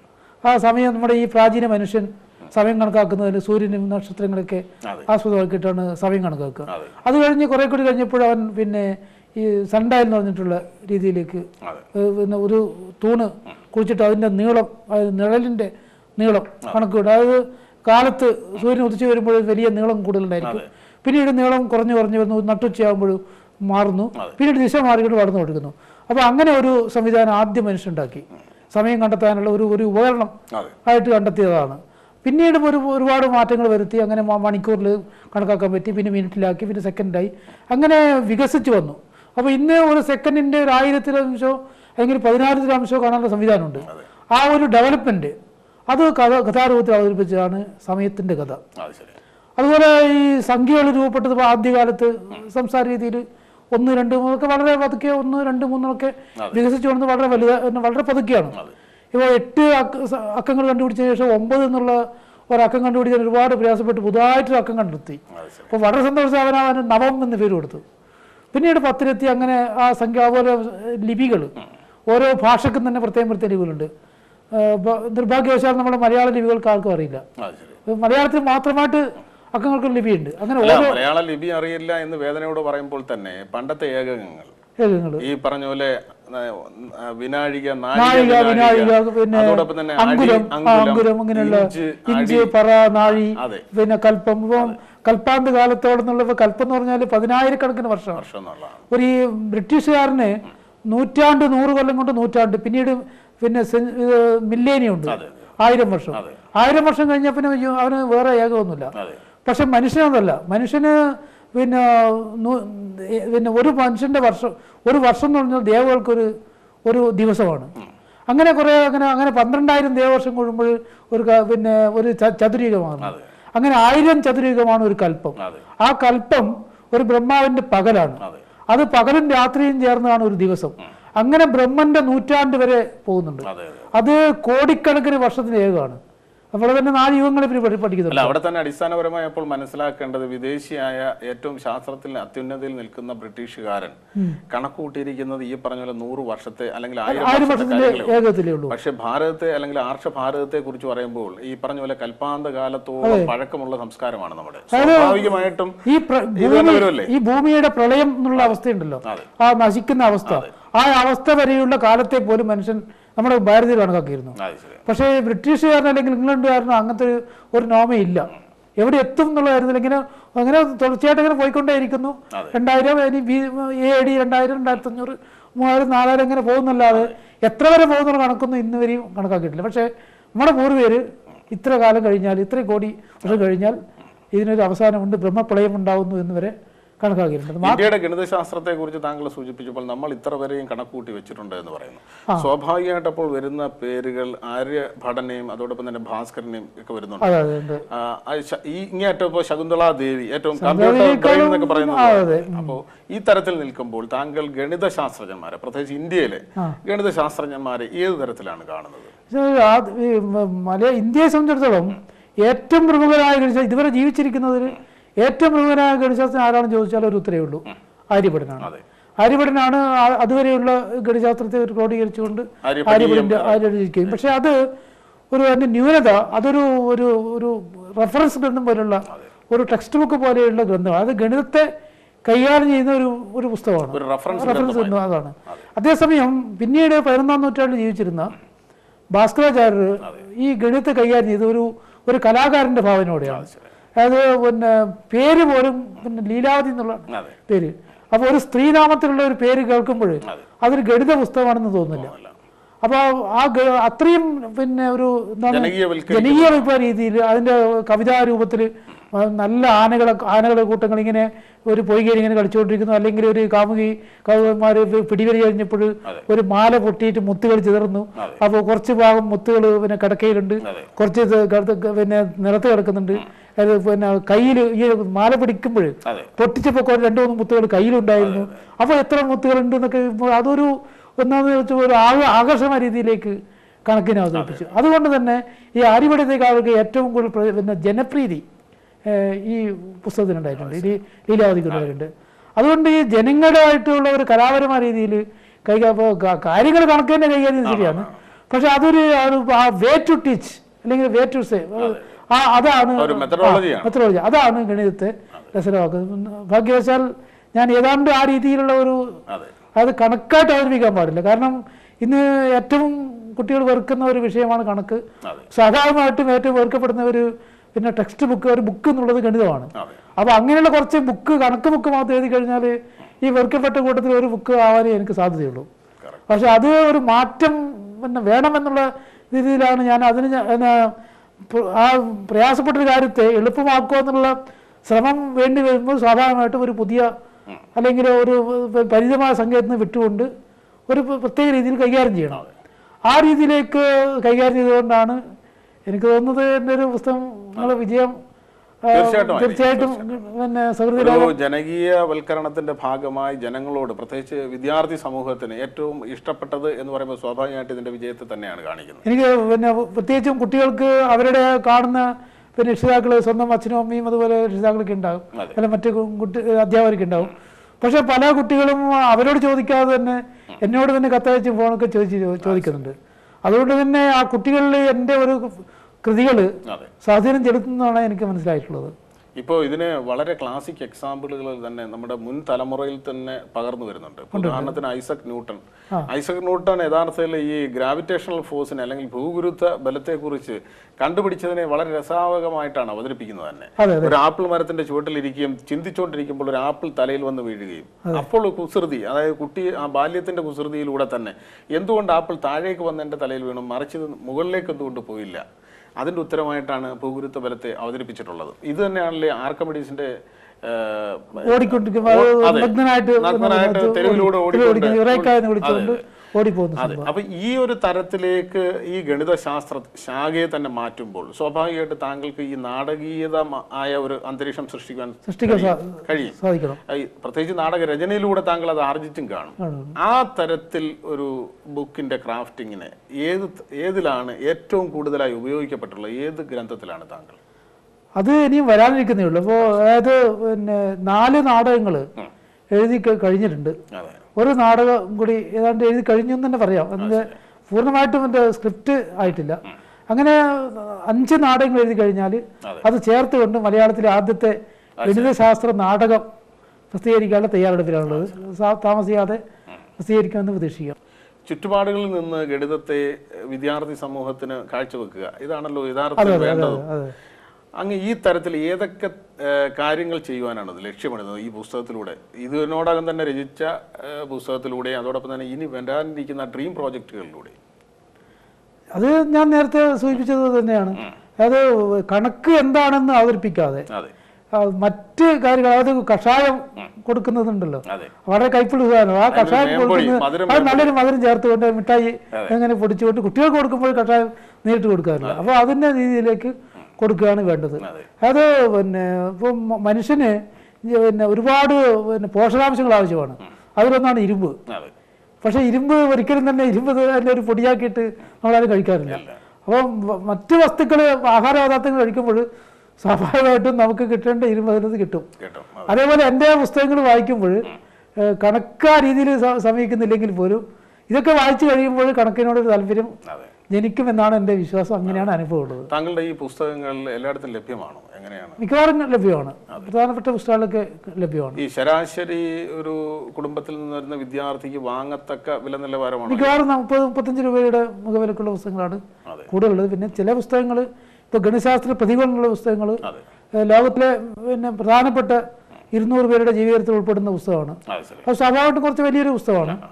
ആ സമയം നമ്മുടെ ഈ പ്രാചീന മനുഷ്യൻ സമയം കണക്കാക്കുന്നതിന് സൂര്യനും നക്ഷത്രങ്ങളൊക്കെ ആസ്പദമാക്കിയിട്ടാണ് സമയം കണക്കാക്കുക. അത് കഴിഞ്ഞ് കുറെ കൂടി കഴിഞ്ഞപ്പോൾ അവൻ പിന്നെ ഈ സൺഡയൽ എന്ന് പറഞ്ഞിട്ടുള്ള രീതിയിലേക്ക് പിന്നെ ഒരു തൂണ് കുഴിച്ചിട്ട് അതിൻ്റെ നീളം, നിഴലിൻ്റെ നീളം കണക്കിടും. അതായത് കാലത്ത് സൂര്യൻ ഉദിച്ചു വരുമ്പോൾ വലിയ നീളം കൂടുതലുണ്ടായിരിക്കും, പിന്നീട് നീളം കുറഞ്ഞു കുറഞ്ഞു വരുന്നു, നട്ടുച്ചയാകുമ്പോഴും മാറുന്നു, പിന്നീട് ദിശ മാറിയിട്ട് വളർന്നു കൊടുക്കുന്നു. അപ്പോൾ അങ്ങനെ ഒരു സംവിധാനം ആദ്യം മനുഷ്യനുണ്ടാക്കി, സമയം കണ്ടെത്താനുള്ള ഒരു ഒരു ഉപകരണം ആയിട്ട് കണ്ടെത്തിയതാണ്. പിന്നീട് ഒരു ഒരുപാട് മാറ്റങ്ങൾ വരുത്തി, അങ്ങനെ മണിക്കൂറിൽ കണക്കാക്കാൻ പറ്റി, പിന്നെ മിനിറ്റിലാക്കി, പിന്നെ സെക്കൻഡായി, അങ്ങനെ വികസിച്ച് വന്നു. അപ്പോൾ ഇന്ന് ഒരു സെക്കൻഡിൻ്റെ ഒരു ആയിരത്തിലംശോ അല്ലെങ്കിൽ പതിനായിരത്തിലംശോ കാണാനുള്ള സംവിധാനമുണ്ട്. ആ ഒരു ഡെവലപ്മെൻറ്റ് അത് കഥ കഥാരൂപത്തിൽ അവതരിപ്പിച്ചതാണ് സമയത്തിൻ്റെ കഥ. അതുപോലെ ഈ സംഖ്യകൾ രൂപപ്പെട്ടത് ആദ്യകാലത്ത് സംസാര രീതിയിൽ ഒന്ന് രണ്ട് മൂന്നൊക്കെ വളരെ പതുക്കെ, ഒന്ന് രണ്ട് മൂന്നൊക്കെ വികസിച്ചു വന്നത് വളരെ വലുത് വളരെ പതുക്കെയാണ്. ഇപ്പോൾ എട്ട് അക്ക അക്കങ്ങൾ കണ്ടുപിടിച്ചതിന് ശേഷം ഒമ്പത് എന്നുള്ള ഒരക്കം കണ്ടുപിടിക്കാൻ ഒരുപാട് പ്രയാസപ്പെട്ട് പുതുതായിട്ടൊരു അക്കം കണ്ടെത്തി. അപ്പോൾ വളരെ സന്തോഷം അവൻ അവന് നവം എന്ന് പേര് കൊടുത്തു. പിന്നീട് പത്തിലെത്തി, അങ്ങനെ ആ സംഖ്യ. അതുപോലെ ലിപികൾ, ഓരോ ഭാഷക്കും തന്നെ പ്രത്യേകം പ്രത്യേക ലിപികളുണ്ട്. നിർഭാഗ്യവശാൽ നമ്മുടെ മലയാള ലിപികൾക്ക് ആർക്കും അറിയില്ല. മലയാളത്തിൽ മാത്രമായിട്ട് അക്കങ്ങൾക്ക് ലിപിയുണ്ട്. അങ്ങനെ മലയാള ലിപി അറിയില്ല എന്ന് വേദനയോട് പറയുമ്പോൾ തന്നെ പണ്ടത്തെ ഏകകങ്ങൾ ഈ പറഞ്ഞ പോലെ വിനാഴിക, നാഴിക, പിന്നെ അങ്കുരം, അങ്കുരം, അങ്ങനെയുള്ള ഇഞ്ച്, പറ, നാഴി, പിന്നെ കൽപ്പം. ഇപ്പം കൽപ്പാന്ത് കാലത്തോടെന്നുള്ള കൽപ്പം എന്ന് പറഞ്ഞാൽ പതിനായിരക്കണക്കിന് വർഷം. ഒരു ഈ ബ്രിട്ടീഷുകാരന് നൂറ്റാണ്ട്, നൂറ് കൊല്ലം കൊണ്ട് നൂറ്റാണ്ട്, പിന്നീട് പിന്നെ മില്ലേനിയം ഉണ്ട്, ആയിരം വർഷം. ആയിരം വർഷം കഴിഞ്ഞാൽ പിന്നെ അവന് വേറെ ഏകമൊന്നുമില്ല. പക്ഷെ മനുഷ്യനൊന്നുമല്ല. മനുഷ്യന് പിന്നെ പിന്നെ ഒരു മനുഷ്യൻ്റെ വർഷം, ഒരു വർഷം എന്ന് പറഞ്ഞാൽ ദേവകൾക്കൊരു ഒരു ദിവസമാണ്. അങ്ങനെ കുറേ അങ്ങനെ അങ്ങനെ പന്ത്രണ്ടായിരം ദേവവർഷം കൂടുമ്പോൾ ഒരു പിന്നെ ഒരു ചതുരയുഗമാണ്. അങ്ങനെ ആയിരം ചതുരയുഗമാണ് ഒരു കൽപ്പം. ആ കൽപ്പം ഒരു ബ്രഹ്മാവിൻ്റെ പകലാണ്. അത് പകലും രാത്രിയും ചേർന്നതാണ് ഒരു ദിവസം. അങ്ങനെ ബ്രഹ്മന്റെ നൂറ്റാണ്ട് വരെ പോകുന്നുണ്ട്. അത് കോടിക്കണക്കിന് വർഷത്തിന് ഏകമാണ്. അവിടെ തന്നെ നാല് യുഗങ്ങളെ പഠിക്കുന്നുണ്ട്. അവിടെ തന്നെ അടിസ്ഥാനപരമായി അപ്പോൾ മനസ്സിലാക്കേണ്ടത് വിദേശിയായ ഏറ്റവും ശാസ്ത്രത്തിൽ അത്യുന്നതിയിൽ നിൽക്കുന്ന ബ്രിട്ടീഷുകാരൻ കണക്കുകൂട്ടിയിരിക്കുന്നത് ഈ പറഞ്ഞ പോലെ നൂറ് വർഷത്തെ അല്ലെങ്കിൽ ആയിരം വർഷത്തിന്റെ ഏകത്തിലേ ഉള്ളൂ. പക്ഷെ ഭാരതത്തെ അല്ലെങ്കിൽ ആർഷ ഭാരതത്തെ കുറിച്ച് പറയുമ്പോൾ ഈ പറഞ്ഞ പോലെ കൽപ്പാന്ത കാലത്തോളം പഴക്കമുള്ള സംസ്കാരമാണ് നമ്മുടെ. സ്വാഭാവികമായിട്ടും ഈ ഭൂമിയുടെ പ്രളയം എന്നുള്ള അവസ്ഥയുണ്ടല്ലോ, ആ നശിക്കുന്ന അവസ്ഥ, ആ അവസ്ഥ വരെയുള്ള കാലത്തെ പോലും മനുഷ്യൻ നമ്മുടെ ഭാരതീയർ കണക്കാക്കിയിരുന്നു. പക്ഷേ ബ്രിട്ടീഷുകാരനോ അല്ലെങ്കിൽ ഇംഗ്ലണ്ടുകാരനോ അങ്ങനത്തെ ഒരു നോമയില്ല. എവിടെ എത്തും എന്നുള്ളതായിരുന്നു. ഇങ്ങനെ അങ്ങനെ തുടർച്ചയായിട്ട് ഇങ്ങനെ പോയിക്കൊണ്ടേയിരിക്കുന്നു. രണ്ടായിരം എ ഡി രണ്ടായിരം രണ്ടായിരത്തി അഞ്ഞൂറ് മൂവായിരം നാലായിരം ഇങ്ങനെ പോകുന്നല്ലാതെ എത്ര വരെ പോകുന്നുള്ള കണക്കൊന്നും ഇന്ന് വരെയും കണക്കാക്കിയിട്ടില്ല. പക്ഷേ നമ്മുടെ പൂർവ്വര് ഇത്ര കാലം കഴിഞ്ഞാൽ, ഇത്ര കോടി വർഷം കഴിഞ്ഞാൽ ഇതിനൊരു അവസാനമുണ്ട്, ബ്രഹ്മപ്രളയം ഉണ്ടാവുന്നു എന്ന് വരെ കണക്കാക്കിയിട്ടുണ്ട്. ഇന്ത്യയുടെ ഗണിതശാസ്ത്രത്തെ കുറിച്ച് താങ്കൾ സൂചിപ്പിച്ചപ്പോൾ നമ്മൾ ഇത്ര വരെയും കണക്കൂട്ടി വെച്ചിട്ടുണ്ട് എന്ന് പറയുന്നു. സ്വാഭാവികമായിട്ട് അപ്പോൾ വരുന്ന പേരുകൾ ആര്യഭടനെയും അതോടൊപ്പം തന്നെ ഭാസ്കരനെയും ഒക്കെ വരുന്നുണ്ട്. ഈ ഇങ്ങേറ്റം ഇപ്പോൾ ശകുന്തള ദേവി ഏറ്റവും കമ്പ്യൂട്ടർ ബ്രെയിൻ എന്നൊക്കെ പറയുന്നത്. അപ്പോൾ ഈ തരത്തിൽ നിൽക്കുമ്പോൾ താങ്കൾ ഗണിതശാസ്ത്രജ്ഞന്മാരെ, പ്രത്യേകിച്ച് ഇന്ത്യയിലെ ഗണിതശാസ്ത്രജ്ഞന്മാരെ ഏത് തരത്തിലാണ് കാണുന്നത്? ഇന്ത്യയെ സംബന്ധിച്ചിടത്തോളം ഏറ്റവും പ്രമുഖരായ ഗണിത ഇതുവരെ ജീവിച്ചിരിക്കുന്നതിൽ ഏറ്റവും പ്രമുഖനായ ഗണിതശാസ്ത്രജ്ഞൻ ആരാണെന്ന് ചോദിച്ചാൽ ഒരു ഉത്തരവേ ഉള്ളൂ, ആര്യഭടനാണ്. ആര്യഭടനാണ് അതുവരെയുള്ള ഗണിതശാസ്ത്രത്തെ ക്രോഡീകരിച്ചുകൊണ്ട് ആര്യഭടന്റെ ആര്യഭടനിരിക്കുകയും. പക്ഷെ അത് ഒരു അതിന്റെ ന്യൂനത, അതൊരു ഒരു ഒരു റെഫറൻസ് ഗ്രന്ഥം പോലുള്ള ഒരു ടെക്സ്റ്റ് ബുക്ക് പോലെയുള്ള ഗ്രന്ഥമാണ്. അത് ഗണിതത്തെ കൈകാര്യം ചെയ്യുന്ന ഒരു ഒരു പുസ്തകമാണ്, റെഫറൻസ് ഗ്രന്ഥം അതാണ്. അതേസമയം പിന്നീട് പതിനൊന്നാം നൂറ്റാണ്ടിൽ ജീവിച്ചിരുന്ന ഭാസ്കരാചാര്യർ ഈ ഗണിതത്തെ കൈകാര്യം ചെയ്ത് ഒരു ഒരു കലാകാരന്റെ ഭാവനയോടെയാണ്. അതായത് പിന്നെ പേര് പോലും പിന്നെ ലീലാവതി എന്നുള്ള പേര്. അപ്പോൾ ഒരു സ്ത്രീനാമത്തിലുള്ള ഒരു പേര് കേൾക്കുമ്പോൾ അതൊരു ഗണിത പുസ്തകമാണെന്ന് തോന്നുന്നില്ല. അപ്പോൾ ആ അത്രയും പിന്നെ ഒരു എന്താണ് ജനകീയവൽപ്പ രീതിയിൽ അതിൻ്റെ കവിതാ രൂപത്തിൽ നല്ല ആനകളെ ആനകളുടെ കൂട്ടങ്ങൾ ഇങ്ങനെ ഒരു പൊയ്കയിൽ ഇങ്ങനെ കളിച്ചുകൊണ്ടിരിക്കുന്നു, അല്ലെങ്കിൽ ഒരു കാമുകി കൗമാർ പിടിവലി കഴിഞ്ഞപ്പോൾ ഒരു മാല പൊട്ടിയിട്ട് മുത്തുകൾ ചിതറുന്നു. അപ്പോൾ കുറച്ച് ഭാഗം മുത്തുകൾ പിന്നെ കിടക്കയിലുണ്ട്, കുറച്ച് പിന്നെ നിലത്ത് കിടക്കുന്നുണ്ട്. അത് പിന്നെ കയ്യിൽ ഈ മാല പിടിക്കുമ്പോൾ പൊട്ടിച്ചപ്പോൾ രണ്ട് മൂന്ന് മുത്തുകൾ കയ്യിലുണ്ടായിരുന്നു. അപ്പോൾ എത്ര മുത്തുകളുണ്ട് എന്നൊക്കെ അതൊരു ഒന്നാമത് വെച്ചാൽ ഒരു ആ ആകർഷണ രീതിയിലേക്ക് കണക്കിനെ അവതരിപ്പിച്ചു. അതുകൊണ്ട് തന്നെ ഈ ആര്യഭടത്തേക്കാൾക്ക് ഏറ്റവും കൂടുതൽ പിന്നെ ജനപ്രീതി ഈ പുസ്തകത്തിനുണ്ടായിട്ടുണ്ട്, ഈ ലീലാവതിക്കുണ്ടായിട്ടുണ്ട്. അതുകൊണ്ട് ഈ ജനങ്ങളുമായിട്ടുള്ള ഒരു കലാപരമായ രീതിയിൽ കൈകാ കാര്യങ്ങൾ കണക്ക് തന്നെ കൈകാര്യം ശരിയാണ്, പക്ഷെ അതൊരു വേ ടു ടീച്ച് അല്ലെങ്കിൽ വേ ടു സേ ആ അതാണ് മെത്തഡോളജി, അതാണ് ഗണിതത്തെ രസകരമാക്കുന്നത്. ഭാഗ്യവശാൽ ഞാൻ ഏതാണ്ട് ആ രീതിയിലുള്ള ഒരു അത് കണക്കായിട്ട് അവതരിപ്പിക്കാൻ പാടില്ല. കാരണം ഇന്ന് ഏറ്റവും കുട്ടികൾ വെറുക്കുന്ന ഒരു വിഷയമാണ് കണക്ക്. സാധാരണമായിട്ടും ഏറ്റവും വെറുക്കപ്പെടുന്ന ഒരു പിന്നെ ടെക്സ്റ്റ് ബുക്ക് ഒരു ബുക്ക് എന്നുള്ളത് ഗണിതമാണ്. അപ്പോൾ അങ്ങനെയുള്ള കുറച്ച് ബുക്ക് കണക്ക് ബുക്ക് മാത്രം എഴുതി കഴിഞ്ഞാൽ ഈ വെറുക്കപ്പെട്ട കൂട്ടത്തിൽ ഒരു ബുക്ക് ആവാനേ എനിക്ക് സാധ്യതയുള്ളൂ. പക്ഷെ അത് ഒരു മാറ്റം പിന്നെ വേണമെന്നുള്ള രീതിയിലാണ് ഞാൻ അതിന് ആ പ്രയാസപ്പെട്ടൊരു കാര്യത്തെ എളുപ്പമാക്കുക എന്നുള്ള ശ്രമം വേണ്ടി വരുമ്പോൾ സ്വാഭാവികമായിട്ടും ഒരു പുതിയ അല്ലെങ്കിൽ ഒരു പരിചിതമായ സംഗീതത്തിൽ നിന്ന് വിട്ടുകൊണ്ട് ഒരു പ്രത്യേക രീതിയിൽ കൈകാര്യം ചെയ്യണം. ആ രീതിയിലേക്ക് കൈകാര്യം ചെയ്തുകൊണ്ടാണ് എനിക്ക് തോന്നുന്നത് എൻ്റെ ഒരു പുസ്തകം നിങ്ങളുടെ വിജയം തീർച്ചയായിട്ടും പിന്നെ ഒരു ജനകീയവൽക്കരണത്തിന്റെ ഭാഗമായി ജനങ്ങളോട് പ്രത്യേകിച്ച് വിദ്യാർത്ഥി സമൂഹത്തിന് ഏറ്റവും ഇഷ്ടപ്പെട്ടത് എന്ന് പറയുമ്പോൾ സ്വാഭാവികമായിട്ട് ഇതിന്റെ വിജയത്തെ തന്നെയാണ് കാണിക്കുന്നത്. എനിക്ക് പിന്നെ പ്രത്യേകിച്ചും കുട്ടികൾക്ക് അവരുടെ കാണുന്ന പിന്നെ രക്ഷിതാക്കൾ സ്വന്തം അച്ഛനും അമ്മയും അതുപോലെ രക്ഷിതാക്കളൊക്കെ ഉണ്ടാവും, അല്ല മറ്റു കുട്ടി അധ്യാപകർക്ക് ഉണ്ടാവും. പക്ഷെ പല കുട്ടികളും അവരോട് ചോദിക്കാതെ തന്നെ എന്നോട് തന്നെ കത്തയച്ച് ഫോണൊക്കെ ചോദിച്ച് ചോദിക്കുന്നുണ്ട്. അതുകൊണ്ട് തന്നെ ആ കുട്ടികളിൽ എൻ്റെ ഒരു കൃതികൾ സ്വാധീനം ചെലുത്തുന്നതാണ് എനിക്ക് മനസ്സിലായിട്ടുള്ളത്. ഇപ്പോൾ ഇതിന് വളരെ ക്ലാസിക് എക്സാമ്പിളുകൾ തന്നെ നമ്മുടെ മുൻ തലമുറയിൽ തന്നെ പകർന്നു വരുന്നുണ്ട്. ഉദാഹരണത്തിന് ഐസക് ന്യൂട്ടൺ. ഐസക് ന്യൂട്ടൺ യഥാർത്ഥത്തിൽ ഈ ഗ്രാവിറ്റേഷണൽ ഫോഴ്സിനെ അല്ലെങ്കിൽ ഭൂഗുരുത്വ ബലത്തെക്കുറിച്ച് കണ്ടുപിടിച്ചതിനെ വളരെ രസാവകമായിട്ടാണ് അവതരിപ്പിക്കുന്നത് തന്നെ. ഒരു ആപ്പിൾ മരത്തിന്റെ ചുവട്ടിലിരിക്കുകയും ചിന്തിച്ചുകൊണ്ടിരിക്കുമ്പോൾ ഒരു ആപ്പിൾ തലയിൽ വന്ന് വീഴുകയും അപ്പോൾ കുസൃതി, അതായത് കുട്ടി ആ ബാല്യത്തിന്റെ കുസൃതിയിലൂടെ തന്നെ എന്തുകൊണ്ട് ആപ്പിൾ താഴേക്ക് വന്ന് എൻ്റെ തലയിൽ വീണു, മറിച്ച് മുകളിലേക്ക് എന്തുകൊണ്ട് പോയില്ല, അതിൻ്റെ ഉത്തരമായിട്ടാണ് ഭൂഗുരുത്വ ബലത്തെ അവതരിപ്പിച്ചിട്ടുള്ളത്. ഇത് തന്നെയാണല്ലേ ആർക്കിമിഡീസിന്റെ തെരുവിലൂടെ ഓടിക്കൊണ്ട്. അപ്പൊ ഈ ഒരു തരത്തിലേക്ക് ഈ ഗണിതശാസ്ത്ര ശാഖയെ തന്നെ മാറ്റുമ്പോൾ സ്വാഭാവികമായിട്ട് താങ്കൾക്ക് ഈ നാടകീയത ആയ ഒരു അന്തരീക്ഷം സൃഷ്ടിക്കാൻ കഴിയും. പ്രത്യേകിച്ച് നാടക രചനയിലൂടെ താങ്കൾ അത് ആർജിച്ചും കാണും. ആ തരത്തിൽ ഒരു ബുക്കിന്റെ ക്രാഫ്റ്റിങ്ങിനെ ഏത് ഏതിലാണ് ഏറ്റവും കൂടുതലായി ഉപയോഗിക്കപ്പെട്ടുള്ളത്? ഏത് ഗ്രന്ഥത്തിലാണ് താങ്കൾ? അത് ഇനിയും വരാനിരിക്കുന്നേ ഉള്ളൂ. അപ്പോൾ അതായത് പിന്നെ നാല് നാടകങ്ങൾ എഴുതി കഴിഞ്ഞിട്ടുണ്ട്. ഒരു നാടകം കൂടി ഏതാണ്ട് എഴുതി കഴിഞ്ഞു എന്ന് തന്നെ പറയാം. അതിൻ്റെ പൂർണ്ണമായിട്ടും എൻ്റെ സ്ക്രിപ്റ്റ് ആയിട്ടില്ല. അങ്ങനെ അഞ്ച് നാടകങ്ങൾ എഴുതി കഴിഞ്ഞാൽ അത് ചേർത്തുകൊണ്ട് മലയാളത്തിലെ ആദ്യത്തെ ഗണിതശാസ്ത്ര നാടകം പ്രസിദ്ധീകരിക്കാനുള്ള തയ്യാറെടുപ്പിലാണുള്ളത്. താമസിയാതെ പ്രസിദ്ധീകരിക്കുമെന്ന് പ്രതീക്ഷിക്കാം. ചുറ്റുപാടുകളിൽ നിന്ന് ഗണിതത്തെ വിദ്യാർത്ഥി സമൂഹത്തിന് കാഴ്ചവെക്കുക, ഇതാണല്ലോ യഥാർത്ഥത്തിൽ വേണ്ടത്. അങ്ങ് ഈ തരത്തിൽ ഏതൊക്കെ കാര്യങ്ങൾ ചെയ്യുവാനാണ് അത് ലക്ഷ്യമിടുന്നത് ഈ പുസ്തകത്തിലൂടെ? ഇതിനോടകം തന്നെ രചിച്ച പുസ്തകത്തിലൂടെ അതോടൊപ്പം തന്നെ ഇനി വരാനിരിക്കുന്ന ഡ്രീം പ്രോജക്റ്റുകളിലൂടെ? അത് ഞാൻ നേരത്തെ സൂചിപ്പിച്ചത് തന്നെയാണ്. അതായത് കണക്ക് എന്താണെന്ന് അവതരിപ്പിക്കാതെ മറ്റ് കാര്യങ്ങൾ, അതായത് കഷായം കൊടുക്കുന്നതുണ്ടല്ലോ, വളരെ കൈപ്പുള്ള സാധനം. ആ കഷായം കൊടുക്കുന്നത് അത് നല്ലൊരു മധുരം ചേർത്തുകൊണ്ട് മിഠായി എങ്ങനെ പൊടിച്ചുകൊണ്ട് കുട്ടികൾക്ക് കൊടുക്കുമ്പോൾ കഷായം നേരിട്ട് കൊടുക്കാറില്ല. അപ്പോൾ അതിൻ്റെ രീതിയിലേക്ക് കൊടുക്കുകയാണ് വേണ്ടത്. അത് പിന്നെ ഇപ്പം മനുഷ്യന് പിന്നെ ഒരുപാട് പിന്നെ പോഷകാംശങ്ങൾ ആവശ്യമാണ്. അതിലൊന്നാണ് ഇരുമ്പ്. പക്ഷേ ഇരുമ്പ് ഒരിക്കലും തന്നെ ഇരുമ്പ് തന്നെ ഒരു പൊടിയാക്കിയിട്ട് നമ്മളാരും കഴിക്കാറില്ല. അപ്പം മറ്റ് വസ്തുക്കൾ ആഹാര പദാർത്ഥങ്ങൾ കഴിക്കുമ്പോൾ സ്വാഭാവികമായിട്ടും നമുക്ക് കിട്ടേണ്ട ഇരുമ്പ് അതിനകത്ത് കിട്ടും. അതേപോലെ എൻ്റെ പുസ്തകങ്ങൾ വായിക്കുമ്പോൾ കണക്കാ രീതിയിൽ സമീപിക്കുന്നില്ലെങ്കിൽ പോലും ഇതൊക്കെ വായിച്ചു കഴിയുമ്പോൾ കണക്കിനോടൊരു താല്പര്യം ജനിക്കുമെന്നാണ് എൻ്റെ വിശ്വാസം. അങ്ങനെയാണ് അനുഭവം ഉള്ളത്. താങ്കളുടെ ഈ പുസ്തകങ്ങൾ എല്ലായിടത്തും ലഭ്യമാണോ? എങ്ങനെയാണ്? മിക്കവാറും ലഭ്യമാണ്. പ്രധാനപ്പെട്ട പുസ്തകങ്ങളൊക്കെ ലഭ്യമാണ്. ഈ ശരാശരി ഒരു കുടുംബത്തിൽ നിന്ന് വരുന്ന വിദ്യാർത്ഥിക്ക് വാങ്ങത്തക്ക വില നിലവാരമാണ്? മിക്കവാറും മുപ്പത് മുപ്പത്തഞ്ച് രൂപയുടെ മുഖവിലക്കുള്ള പുസ്തകങ്ങളാണ് കൂടുതലുള്ളത്. പിന്നെ ചില പുസ്തകങ്ങൾ ഇപ്പോൾ ഗണിതശാസ്ത്ര പ്രതികളുള്ള പുസ്തകങ്ങൾ ലോകത്തിലെ പിന്നെ പ്രധാനപ്പെട്ട ഇരുന്നൂറ് പേരുടെ ജീവിതത്തിൽ ഉൾപ്പെടുന്ന പുസ്തകമാണ്. അത് സ്വാഭാവികമായിട്ടും കുറച്ച് വലിയൊരു പുസ്തകമാണ്.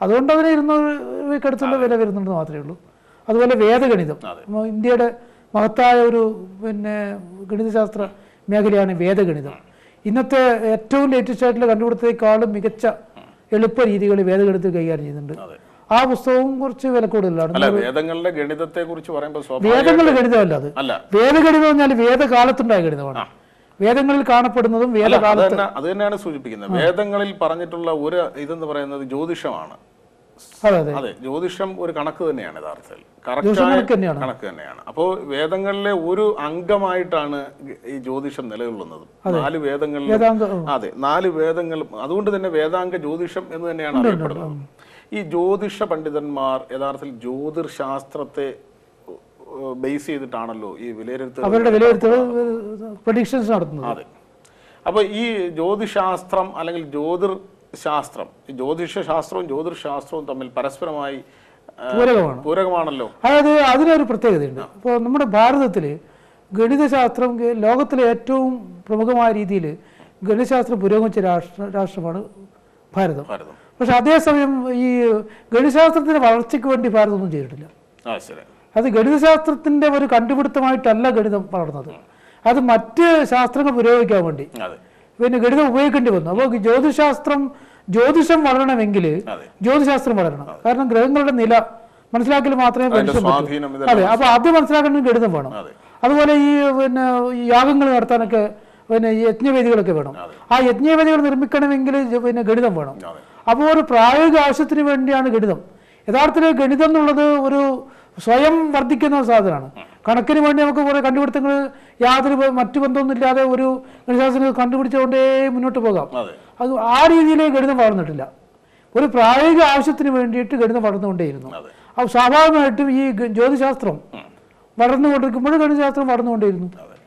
അതുകൊണ്ട് അതിന് ഇരുന്നൂറ് വില വരുന്നുണ്ടെന്ന് മാത്രമേ ഉള്ളൂ. അതുപോലെ വേദഗണിതം, ഇന്ത്യയുടെ മഹത്തായ ഒരു പിന്നെ ഗണിതശാസ്ത്ര മേഖലയാണ് വേദഗണിതം. ഇന്നത്തെ ഏറ്റവും ലേറ്റസ്റ്റ് ആയിട്ടുള്ള കണ്ടുപിടുത്തത്തെക്കാളും മികച്ച എളുപ്പ രീതികൾ വേദഗണിതത്തിൽ കൈകാര്യം ചെയ്യുന്നുണ്ട്. ആ പുസ്തകവും കുറച്ച് വില കൂടുതലാണ്. വേദങ്ങളുടെ ഗണിതത്തെ കുറിച്ച് പറയുമ്പോൾ വേദങ്ങളുടെ ഗണിതമല്ല അത്. വേദഗണിതം പറഞ്ഞാൽ വേദകാലത്തുണ്ടായ ഗണിതമാണ്. വേദങ്ങളിൽ കാണപ്പെടുന്നതും വേദകാലത്ത് അത് തന്നെയാണ് സൂചിപ്പിക്കുന്നത്. വേദങ്ങളിൽ പറഞ്ഞിട്ടുള്ള ഒരു ഇതെന്ന് പറയുന്നത് ജ്യോതിഷമാണ്. അതെ, ജ്യോതിഷം ഒരു കണക്ക് തന്നെയാണ്, യഥാർത്ഥത്തിൽ കറക്റ്റായ കണക്ക് തന്നെയാണ്. അപ്പോൾ വേദങ്ങളിലെ ഒരു അംഗമായിട്ടാണ് ഈ ജ്യോതിഷം നിലകൊള്ളുന്നത്. നാല് വേദങ്ങളിൽ, അതെ നാല് വേദങ്ങളും, അതുകൊണ്ട് തന്നെ വേദാംഗ ജ്യോതിഷം എന്ന് തന്നെയാണ് അറിയപ്പെടുന്നത്. ഈ ജ്യോതിഷ പണ്ഡിതന്മാർ യഥാർത്ഥത്തിൽ ജ്യോതിർശാസ്ത്രത്തെ ബേസ് ചെയ്തിട്ടാണല്ലോ ഈ വിലയിരുത്തൽ അവരുടെ വിലയിരുത്തൽ പ്രഡിക്ഷൻസ് നടത്തുന്നത്. അതെ. അപ്പോൾ ഈ ജ്യോതിശാസ്ത്രം അല്ലെങ്കിൽ ജ്യോതിർ ശാസ്ത്രം, ജ്യോതിഷ ശാസ്ത്രവും ജ്യോതിർശാസ്ത്രവും തമ്മിൽ പരസ്പരമായി പൂരകമാണ് പൂരകമാണല്ലോ. അതായത് അതിനൊരു പ്രത്യേകതയുണ്ട്. ഇപ്പോൾ നമ്മുടെ ഭാരതത്തിൽ ഗണിതശാസ്ത്രം ലോകത്തിലെ ഏറ്റവും പ്രമുഖമായ രീതിയിൽ ഗണിതശാസ്ത്രം പുരോഗമിച്ച രാഷ്ട്ര രാഷ്ട്രമാണ് ഭാരതം. പക്ഷെ അതേസമയം ഈ ഗണിതശാസ്ത്രത്തിന്റെ വളർച്ചയ്ക്ക് വേണ്ടി ഭാരതം ഒന്നും ചെയ്തിട്ടില്ല. അത് ഗണിതശാസ്ത്രത്തിന്റെ ഒരു കണ്ടുപിടുത്തമായിട്ടല്ല ഗണിതം വളർന്നത്, അത് മറ്റ് ശാസ്ത്രങ്ങൾ പുരോഗമിക്കാൻ വേണ്ടി പിന്നെ ഗണിതം ഉപയോഗിക്കേണ്ടി വന്നു. അപ്പോൾ ജ്യോതിശാസ്ത്രം ജ്യോതിഷം വളരണമെങ്കിൽ ജ്യോതിശാസ്ത്രം വളരണം. കാരണം ഗ്രഹങ്ങളുടെ നില മനസ്സിലാക്കൽ മാത്രമേ മനുഷ്യൻ പറ്റൂ. അതെ, അപ്പൊ അത് മനസ്സിലാക്കണമെങ്കിൽ ഗണിതം വേണം. അതുപോലെ ഈ പിന്നെ യാഗങ്ങൾ നടത്താനൊക്കെ പിന്നെ യജ്ഞവേദികളൊക്കെ വേണം. ആ യജ്ഞവേദികൾ നിർമ്മിക്കണമെങ്കിൽ പിന്നെ ഗണിതം വേണം. അപ്പോൾ ഒരു പ്രായോഗിക ആവശ്യത്തിന് വേണ്ടിയാണ് ഗണിതം. യഥാർത്ഥത്തിൽ ഗണിതം എന്നുള്ളത് ഒരു സ്വയം വർദ്ധിക്കുന്ന ഒരു സാധനമാണ്. കണക്കിന് വേണ്ടി നമുക്ക് കുറേ കണ്ടുപിടുത്തങ്ങൾ യാതൊരു മറ്റു ബന്ധമൊന്നുമില്ലാതെ ഒരു ഗണിതശാസ്ത്രം കണ്ടുപിടിച്ചുകൊണ്ടേ മുന്നോട്ട് പോകാം. അത് ആ രീതിയിലേ ഗണിതം വളർന്നിട്ടില്ല. ഒരു പ്രായോഗിക ആവശ്യത്തിന് വേണ്ടിയിട്ട് ഗണിതം വളർന്നുകൊണ്ടേയിരുന്നു. അപ്പോൾ സ്വാഭാവികമായിട്ടും ഈ ജ്യോതിശാസ്ത്രം വളർന്നുകൊണ്ടിരിക്കുമ്പോൾ ഗണിതശാസ്ത്രം വളർന്നുകൊണ്ടേയിരുന്നു.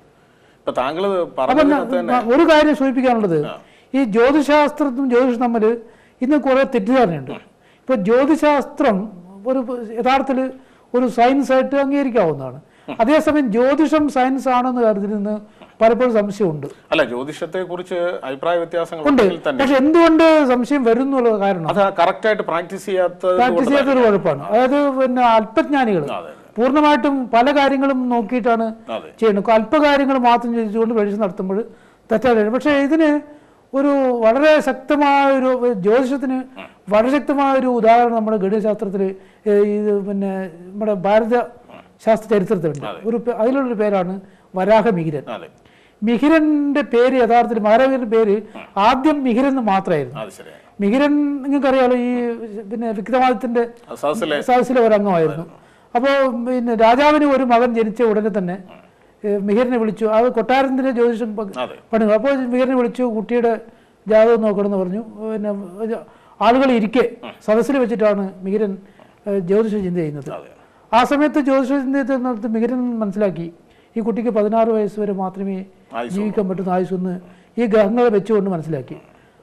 ഒരു കാര്യം സൂചിപ്പിക്കാനുള്ളത്, ഈ ജ്യോതിശാസ്ത്രവും ജ്യോതിഷം തമ്മിൽ ഇന്ന് കുറേ തെറ്റിദ്ധാരണയുണ്ട്. ഇപ്പോൾ ജ്യോതിശാസ്ത്രം ഒരു യഥാർത്ഥത്തിൽ ഒരു സയൻസ് ആയിട്ട് അംഗീകരിക്കാവുന്നതാണ്. അതേസമയം ജ്യോതിഷം സയൻസ് ആണെന്ന് കരുതുന്ന പലപ്പോഴും സംശയമുണ്ട്. അല്ല, ജ്യോതിഷത്തെ കുറിച്ച് അഭിപ്രായ വ്യത്യാസങ്ങൾ ഉണ്ട്. പക്ഷെ എന്തുകൊണ്ട് സംശയം വരുന്നുള്ള കാരണം പ്രാക്ടീസ് ചെയ്യാത്ത പ്രാക്ടീസ് ചെയ്യാത്തൊരു കുഴപ്പമാണ്. അതായത് പിന്നെ അല്പജ്ഞാനികൾ പൂർണ്ണമായിട്ടും പല കാര്യങ്ങളും നോക്കിയിട്ടാണ് ചെയ്യുന്നത്. അല്പകാര്യങ്ങൾ മാത്രം ചോദിച്ചുകൊണ്ട് പരീക്ഷ നടത്തുമ്പോൾ തെറ്റാണ്. പക്ഷെ ഇതിന് ഒരു വളരെ ശക്തമായ ഒരു ജ്യോതിഷത്തിന് വളരെ ശക്തമായ ഒരു ഉദാഹരണം നമ്മുടെ ഗണിതശാസ്ത്രത്തിൽ ഇത് പിന്നെ നമ്മുടെ ഭാരത ശാസ്ത്ര ചരിത്രത്തിലുണ്ട്. ഒരു അതിലുള്ളൊരു പേരാണ് വരാഹ മിഹിരൻ. മിഹിരന്റെ പേര് യഥാർത്ഥത്തിൽ വരാഹമിഹിരന്റെ പേര് ആദ്യം മിഹിരൻ എന്ന് മാത്രമായിരുന്നു. മിഹിരൻ നിങ്ങൾക്കറിയാലോ, ഈ പിന്നെ വിക്രമാദിത്യന്റെ സദസ്സിലെ ഒരു അംഗമായിരുന്നു. അപ്പോൾ പിന്നെ രാജാവിന് ഒരു മകൻ ജനിച്ച ഉടനെ തന്നെ മിഹിരനെ വിളിച്ചു. അത് കൊട്ടാരത്തിന്റെ ജ്യോതിഷം പണിതു. അപ്പോൾ മിഹിരനെ വിളിച്ചു, കുട്ടിയുടെ ജാതകം നോക്കണമെന്ന് പറഞ്ഞു. പിന്നെ ആളുകൾ ഇരിക്കെ സദസ്സിൽ വെച്ചിട്ടാണ് മിഹിരൻ ജ്യോതിഷ ചിന്ത ചെയ്യുന്നത്. ആ സമയത്ത് ജ്യോതിഷ ചിന്ത മിഹിരൻ മനസ്സിലാക്കി ഈ കുട്ടിക്ക് പതിനാറ് വയസ്സ് വരെ മാത്രമേ ജീവിക്കാൻ പറ്റുന്ന ആയുസ്സെന്ന് ഈ ഗ്രഹങ്ങളെ വെച്ചുകൊണ്ട് മനസ്സിലാക്കി.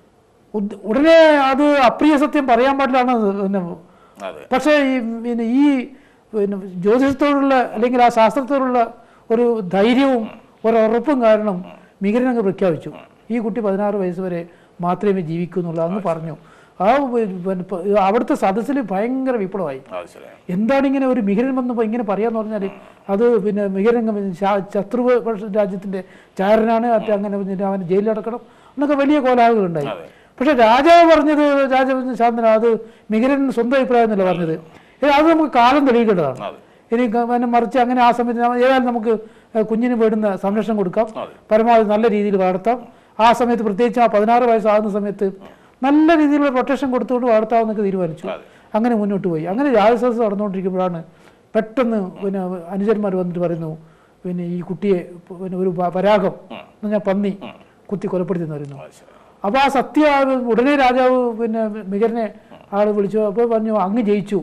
ഉടനെ അത് അപ്രിയ സത്യം പറയാൻ പാടില്ലാണ് പിന്നെ. പക്ഷേ ഈ പിന്നെ ഈ പിന്നെ ജ്യോതിഷത്തോടുള്ള അല്ലെങ്കിൽ ആ ശാസ്ത്രത്തോടുള്ള ഒരു ധൈര്യവും ഒരു ഉറപ്പും കാരണം മിഹിരൻ അങ്ങ് പ്രഖ്യാപിച്ചു ഈ കുട്ടി പതിനാറ് വയസ്സ് വരെ മാത്രമേ ജീവിക്കൂ എന്നുള്ളതെന്ന് പറഞ്ഞു. ആ അവിടുത്തെ സദസ്സിൽ ഭയങ്കര വിപ്ലവമായി. എന്താണ് ഇങ്ങനെ ഒരു മിഹിരൻ വന്നപ്പോൾ ഇങ്ങനെ പറയാന്ന് പറഞ്ഞാൽ അത് പിന്നെ മിഹിരൻ ശത്രു രാജ്യത്തിന്റെ ചാരനാണ്, മറ്റേ അങ്ങനെ അവൻ ജയിലിലടക്കണം എന്നൊക്കെ വലിയ കോലാഹലങ്ങളുണ്ടായി. പക്ഷെ രാജാവ് പറഞ്ഞത് രാജാവ് ശാന്തന അത് മിഹിരൻ സ്വന്തം അഭിപ്രായം എന്നല്ല പറഞ്ഞത്. അത് നമുക്ക് കാലം തെളിയിക്കേണ്ടതാണ്. ഇനി മറിച്ച് അങ്ങനെ ആ സമയത്ത് ഏതായാലും നമുക്ക് കുഞ്ഞിന് വേണ്ടുന്ന സംരക്ഷണം കൊടുക്കാം, പരമാവധി നല്ല രീതിയിൽ വളർത്താം. ആ സമയത്ത് പ്രത്യേകിച്ച് ആ പതിനാറ് വയസ്സാകുന്ന സമയത്ത് നല്ല രീതിയിലുള്ള പ്രൊട്ടക്ഷൻ കൊടുത്തുകൊണ്ട് വളർത്താമെന്നൊക്കെ തീരുമാനിച്ചു. അങ്ങനെ മുന്നോട്ട് പോയി. അങ്ങനെ രാജസദസ് നടന്നുകൊണ്ടിരിക്കുമ്പോഴാണ് പെട്ടെന്ന് പിന്നെ അനുചരന്മാർ വന്നിട്ട് പറയുന്നു പിന്നെ ഈ കുട്ടിയെ പിന്നെ ഒരു പരാഗം എന്ന് പറഞ്ഞാൽ പന്നി കുത്തി കൊലപ്പെടുത്തിയെന്ന് പറയുന്നു. അപ്പോൾ ആ സത്യ ഉടനെ രാജാവ് പിന്നെ മിഹിരനെ ആൾ വിളിച്ചു. അപ്പോൾ പറഞ്ഞു അങ്ങ് ജയിച്ചു,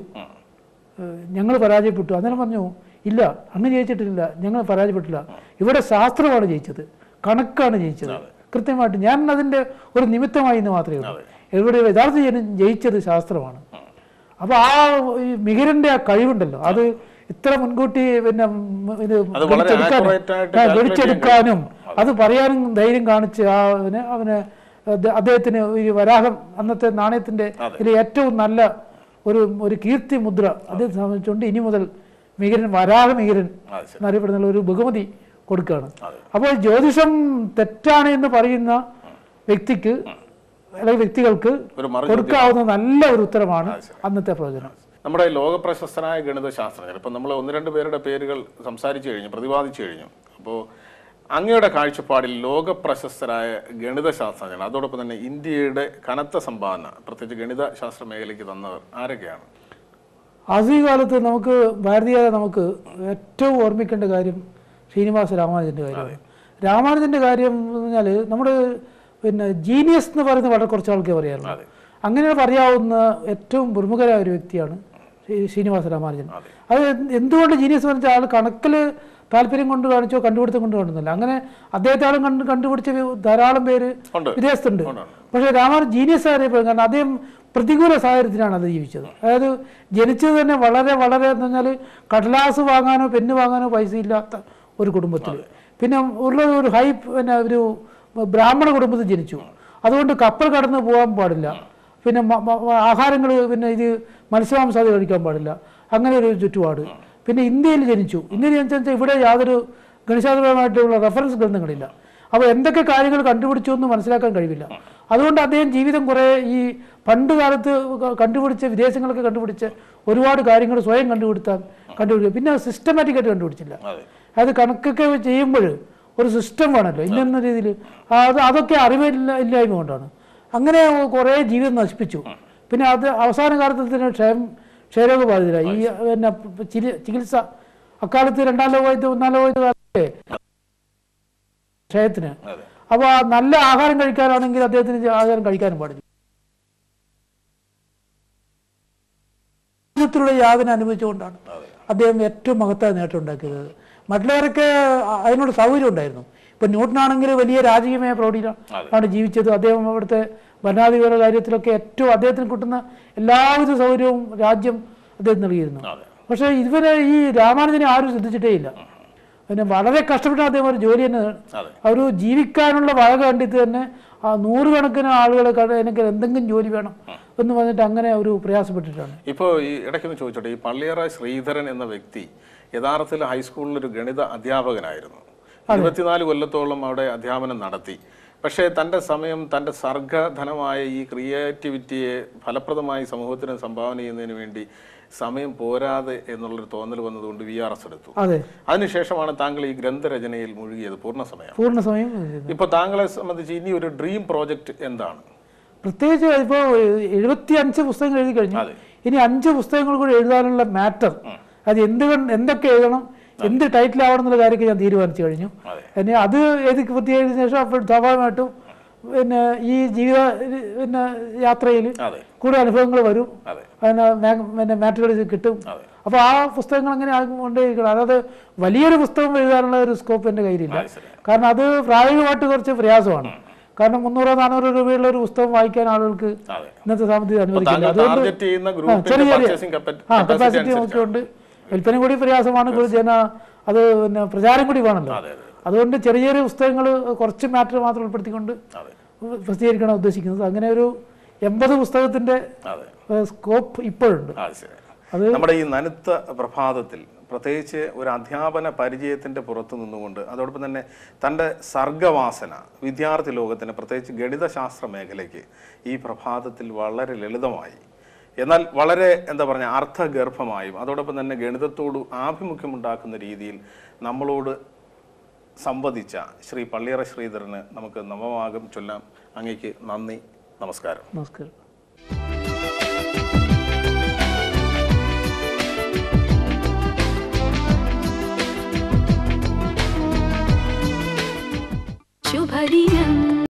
ഞങ്ങൾ പരാജയപ്പെട്ടു. അന്നേരം പറഞ്ഞു ഇല്ല, അങ്ങ് ജയിച്ചിട്ടില്ല, ഞങ്ങൾ പരാജയപ്പെട്ടില്ല, ഇവിടെ ശാസ്ത്രമാണ് ജയിച്ചത്, കണക്കാണ് ജയിച്ചത് കൃത്യമായിട്ട്. ഞാൻ അതിൻ്റെ ഒരു നിമിത്തമായി എന്ന് മാത്രമേ ഉള്ളൂ. ഇവിടെ യഥാർത്ഥ ജയിച്ചത് ശാസ്ത്രമാണ്. അപ്പോൾ ആ ഈ മിഹിരന്റെ ആ കഴിവുണ്ടല്ലോ അത് ഇത്ര മുൻകൂട്ടി പിന്നെ ഇത് ഗണിച്ചെടുക്കാനും അത് പറയാനും ധൈര്യം കാണിച്ച് ആ അവന് അവന് അദ്ദേഹത്തിന് ഈ വരാഹം അന്നത്തെ നാണയത്തിന്റെ ഇതിൽ ഏറ്റവും നല്ല ഒരു ഒരു കീർത്തി മുദ്ര അദ്ദേഹത്തെ സംബന്ധിച്ചുകൊണ്ട് ഇനി മുതൽ മിഹിരൻ വരാഹ മിഹിരൻ എന്നറിയപ്പെടുന്ന ഒരു ബഹുമതി കൊടുക്കുകയാണ്. അപ്പോൾ ജ്യോതിഷം തെറ്റാണ് എന്ന് പറയുന്ന വ്യക്തിക്ക് അല്ലെങ്കിൽ വ്യക്തികൾക്ക് കൊടുക്കാവുന്ന നല്ല ഒരു ഉത്തരമാണ് അന്നത്തെ പ്രവചനം. നമ്മുടെ ലോക പ്രശസ്തനായ ഗണിത ശാസ്ത്രജ്ഞർ ഇപ്പം നമ്മൾ ഒന്ന് രണ്ട് പേരുടെ പേരുകൾ സംസാരിച്ചു കഴിഞ്ഞു, പ്രതിപാദിച്ചു കഴിഞ്ഞു. അപ്പോൾ അങ്ങയുടെ കാഴ്ചപ്പാടിൽ ലോക പ്രശസ്തരായ ഗണിത ശാസ്ത്രജ്ഞർ, അതോടൊപ്പം തന്നെ ഇന്ത്യയുടെ കനത്ത സംഭാവന പ്രത്യേകിച്ച് ഗണിത ശാസ്ത്ര മേഖലയ്ക്ക് തന്നവർ ആരൊക്കെയാണ്? ആദ്യകാലത്ത് നമുക്ക് ഭാരതീയത നമുക്ക് ഏറ്റവും ഓർമ്മിക്കേണ്ട കാര്യം ശ്രീനിവാസ രാമാനുജൻ്റെ കാര്യമാണ്. രാമാനുജൻ്റെ കാര്യം എന്ന് പറഞ്ഞാൽ നമ്മുടെ പിന്നെ ജീനിയസ് എന്ന് പറയുന്ന വളരെ കുറച്ച് ആൾക്കേ പറയാറുള്ളൂ. അങ്ങനെ പറയാവുന്ന ഏറ്റവും പ്രമുഖരായ ഒരു വ്യക്തിയാണ് ശ്രീനിവാസ രാമാനുജൻ. അത് എന്തുകൊണ്ട് ജീനിയസ് എന്ന് വെച്ചാൽ ആൾ കണക്കിൽ താല്പര്യം കൊണ്ട് കാണിച്ചോ കണ്ടുപിടുത്തം കൊണ്ട് കാണുന്നില്ല. അങ്ങനെ അദ്ദേഹത്തെ ആളും കണ്ട് കണ്ടുപിടിച്ച ധാരാളം പേര് വിദേശത്തുണ്ട്. പക്ഷേ രാമാനുജൻ ജീനിയസ് അറിയപ്പെടും. കാരണം അദ്ദേഹം പ്രതികൂല സാഹചര്യത്തിലാണ് അത് ജീവിച്ചത്. അതായത് ജനിച്ചത് തന്നെ വളരെ വളരെ എന്ന് പറഞ്ഞാൽ കടലാസ് വാങ്ങാനോ പെന്ന് വാങ്ങാനോ പൈസ ഇല്ലാത്ത ഒരു കുടുംബത്തിൽ, പിന്നെ ഉള്ള ഒരു ഹൈ പിന്നെ ഒരു ബ്രാഹ്മണ കുടുംബത്തിൽ ജനിച്ചു. അതുകൊണ്ട് കപ്പൽ കടന്ന് പോകാൻ പാടില്ല, പിന്നെ ആഹാരങ്ങൾ പിന്നെ ഇത് മത്സ്യമാംസാദി കഴിക്കാൻ പാടില്ല, അങ്ങനെ ഒരു ചുറ്റുപാട്. പിന്നെ ഇന്ത്യയിൽ ജനിച്ചു. ഇന്ത്യയിൽ ജനിച്ചാൽ ഇവിടെ യാതൊരു ഗണിതശാസ്ത്രപരമായിട്ടുള്ള റെഫറൻസ് ഗ്രന്ഥങ്ങളില്ല. അപ്പോൾ എന്തൊക്കെ കാര്യങ്ങൾ കണ്ടുപിടിച്ചു എന്ന് മനസ്സിലാക്കാൻ കഴിവില്ല. അതുകൊണ്ട് അദ്ദേഹം ജീവിതം കുറേ ഈ പണ്ട് കാലത്ത് കണ്ടുപിടിച്ച വിദേശങ്ങളൊക്കെ കണ്ടുപിടിച്ച ഒരുപാട് കാര്യങ്ങൾ സ്വയം കണ്ടുപിടുത്താൻ കണ്ടുപിടിച്ചു. പിന്നെ സിസ്റ്റമാറ്റിക്കായിട്ട് കണ്ടുപിടിച്ചില്ല. അത് കണക്കൊക്കെ ചെയ്യുമ്പോൾ ഒരു സിസ്റ്റം വേണമല്ലോ ഇന്ന രീതിയിൽ. അത് അതൊക്കെ അറിവില്ല ഇല്ലായ്മ കൊണ്ടാണ്. അങ്ങനെ കുറേ ജീവിതം നശിപ്പിച്ചു. പിന്നെ അത് അവസാന കാലത്ത് തന്നെ ക്ഷയം ക്ഷയരോഗബാധിതരായി. ഈ പിന്നെ ചികിത്സ അക്കാലത്ത് രണ്ടാം ലോകമായിട്ട് ഒന്നാം ലോകമായിട്ട് കാലത്തെ ക്ഷയത്തിന്. അപ്പോൾ നല്ല ആഹാരം കഴിക്കാനാണെങ്കിൽ അദ്ദേഹത്തിന് ആഹാരം കഴിക്കാനും പാടില്ല. ജീവിതത്തിലുള്ള യാതന അനുഭവിച്ചുകൊണ്ടാണ് അദ്ദേഹം ഏറ്റവും മഹത്തായ നേട്ടം ഉണ്ടാക്കിയത്. മറ്റുള്ളവരൊക്കെ അതിനോട് സൗകര്യം ഉണ്ടായിരുന്നു. ഇപ്പം ന്യൂട്ടനാണെങ്കിൽ വലിയ രാജകീയമായ പ്രൗഢിയിലാണ് ജീവിച്ചത്. അദ്ദേഹം അവിടുത്തെ ഭരണാധികാര കാര്യത്തിലൊക്കെ ഏറ്റവും അദ്ദേഹത്തിന് കിട്ടുന്ന എല്ലാവിധ സൗകര്യവും രാജ്യം അദ്ദേഹം നൽകിയിരുന്നു. പക്ഷേ ഇതുവരെ ഈ രാമാനുജനെ ആരും ശ്രദ്ധിച്ചിട്ടേ ഇല്ല. പിന്നെ വളരെ കഷ്ടപ്പെട്ട അദ്ദേഹം ഒരു ജോലി തന്നെ ഒരു ജീവിക്കാനുള്ള വക കണ്ടിട്ട് തന്നെ ആ നൂറുകണക്കിന് ആളുകളെ എനിക്ക് എന്തെങ്കിലും ജോലി വേണം എന്ന് പറഞ്ഞിട്ട് അങ്ങനെ ഒരു പ്രയാസപ്പെട്ടിട്ടാണ്. ഇപ്പോൾ ഈ ഇടയ്ക്കൊന്ന് ചോദിച്ചോട്ടെ, ഈ പള്ളിയറ ശ്രീധരൻ എന്ന വ്യക്തി യഥാർത്ഥത്തിൽ ഹൈസ്കൂളിൽ ഒരു ഗണിത അധ്യാപകനായിരുന്നു. ഇരുപത്തിനാല് കൊല്ലത്തോളം അവിടെ അധ്യാപനം നടത്തി. പക്ഷേ തൻ്റെ സമയം തൻ്റെ സർഗധനമായ ഈ ക്രിയേറ്റിവിറ്റിയെ ഫലപ്രദമായി സമൂഹത്തിന് സംഭാവന ചെയ്യുന്നതിന് വേണ്ടി സമയം പോരാതെ എന്നുള്ളൊരു തോന്നൽ വന്നതുകൊണ്ട് വി ആർ എസ് എടുത്തു. അതിനുശേഷമാണ് താങ്കൾ ഈ ഗ്രന്ഥരചനയിൽ മുഴുകിയത് പൂർണ്ണസമയം. പൂർണ്ണസമയം ഇപ്പോൾ താങ്കളെ സംബന്ധിച്ച് ഇനി ഒരു ഡ്രീം പ്രോജക്റ്റ് എന്താണ്? പ്രത്യേകിച്ച് ഇപ്പോൾ എഴുപത്തി അഞ്ച് പുസ്തകങ്ങൾ എഴുതി കഴിഞ്ഞു. ഇനി അഞ്ച് പുസ്തകങ്ങൾ കൂടി എഴുതാനുള്ള മാറ്റർ, അത് എന്തുകൊണ്ട് എന്തൊക്കെ എഴുതണം, എന്ത് ടൈറ്റിൽ ആവണം എന്നുള്ള കാര്യമൊക്കെ ഞാൻ തീരുമാനിച്ചു കഴിഞ്ഞു. പിന്നെ അത് എഴുതി പൂർത്തിയായതിനു ശേഷം അപ്പോൾ സ്വാഭാവികമായിട്ടും പിന്നെ ഈ ജീവിത പിന്നെ യാത്രയിൽ കൂടുതൽ അനുഭവങ്ങൾ വരും, പിന്നെ പിന്നെ മാറ്ററുകൾ കിട്ടും. അപ്പോൾ ആ പുസ്തകങ്ങൾ അങ്ങനെ കൊണ്ടേയിരിക്കണം. അതായത് വലിയൊരു പുസ്തകം എഴുതാനുള്ള ഒരു സ്കോപ്പ് എൻ്റെ കയ്യിലില്ല. കാരണം അത് പ്രായോഗികമായിട്ട് കുറച്ച് പ്രയാസമാണ്. കാരണം മുന്നൂറോ നാനൂറോ രൂപയുള്ള ഒരു പുസ്തകം വായിക്കാൻ ആളുകൾക്ക് ഇന്നത്തെ സാമ്പത്തിക അനുവദിക്കില്ല. അതുകൊണ്ട് ചെറിയ ചെറിയ ആ കപ്പാസിറ്റി നോക്കിക്കൊണ്ട് വിൽപ്പന കൂടി പ്രയാസമാണ്. ജന അത് പിന്നെ പ്രചാരം കൂടി വേണമല്ലോ. അതുകൊണ്ട് ചെറിയ ചെറിയ പുസ്തകങ്ങൾ കുറച്ച് മാറ്റർ മാത്രം ഉൾപ്പെടുത്തിക്കൊണ്ട് പ്രസിദ്ധീകരിക്കണം ഉദ്ദേശിക്കുന്നത്. അങ്ങനെ ഒരു എൺപത് പുസ്തകത്തിന്റെ സ്കോപ്പ് ഇപ്പോഴുണ്ട്. അത് നമ്മുടെ ഈ നനുത്ത പ്രഭാതത്തിൽ പ്രത്യേകിച്ച് ഒരു അധ്യാപന പരിചയത്തിൻ്റെ പുറത്തു നിന്നുകൊണ്ട് അതോടൊപ്പം തന്നെ തൻ്റെ സർഗവാസന വിദ്യാർത്ഥി ലോകത്തിന് പ്രത്യേകിച്ച് ഗണിതശാസ്ത്ര മേഖലയ്ക്ക് ഈ പ്രഭാതത്തിൽ വളരെ ലളിതമായി എന്നാൽ വളരെ എന്താ പറയുക അർത്ഥഗർഭമായും അതോടൊപ്പം തന്നെ ഗണിതത്തോട് ആഭിമുഖ്യമുണ്ടാക്കുന്ന രീതിയിൽ നമ്മളോട് സംവദിച്ച ശ്രീ പള്ളിയറ ശ്രീധരന് നമുക്ക് നവമാകം ചൊല്ലാം. അങ്ങേക്ക് നന്ദി, നമസ്കാരം. നമസ്കാരം. ശുഭദിനം.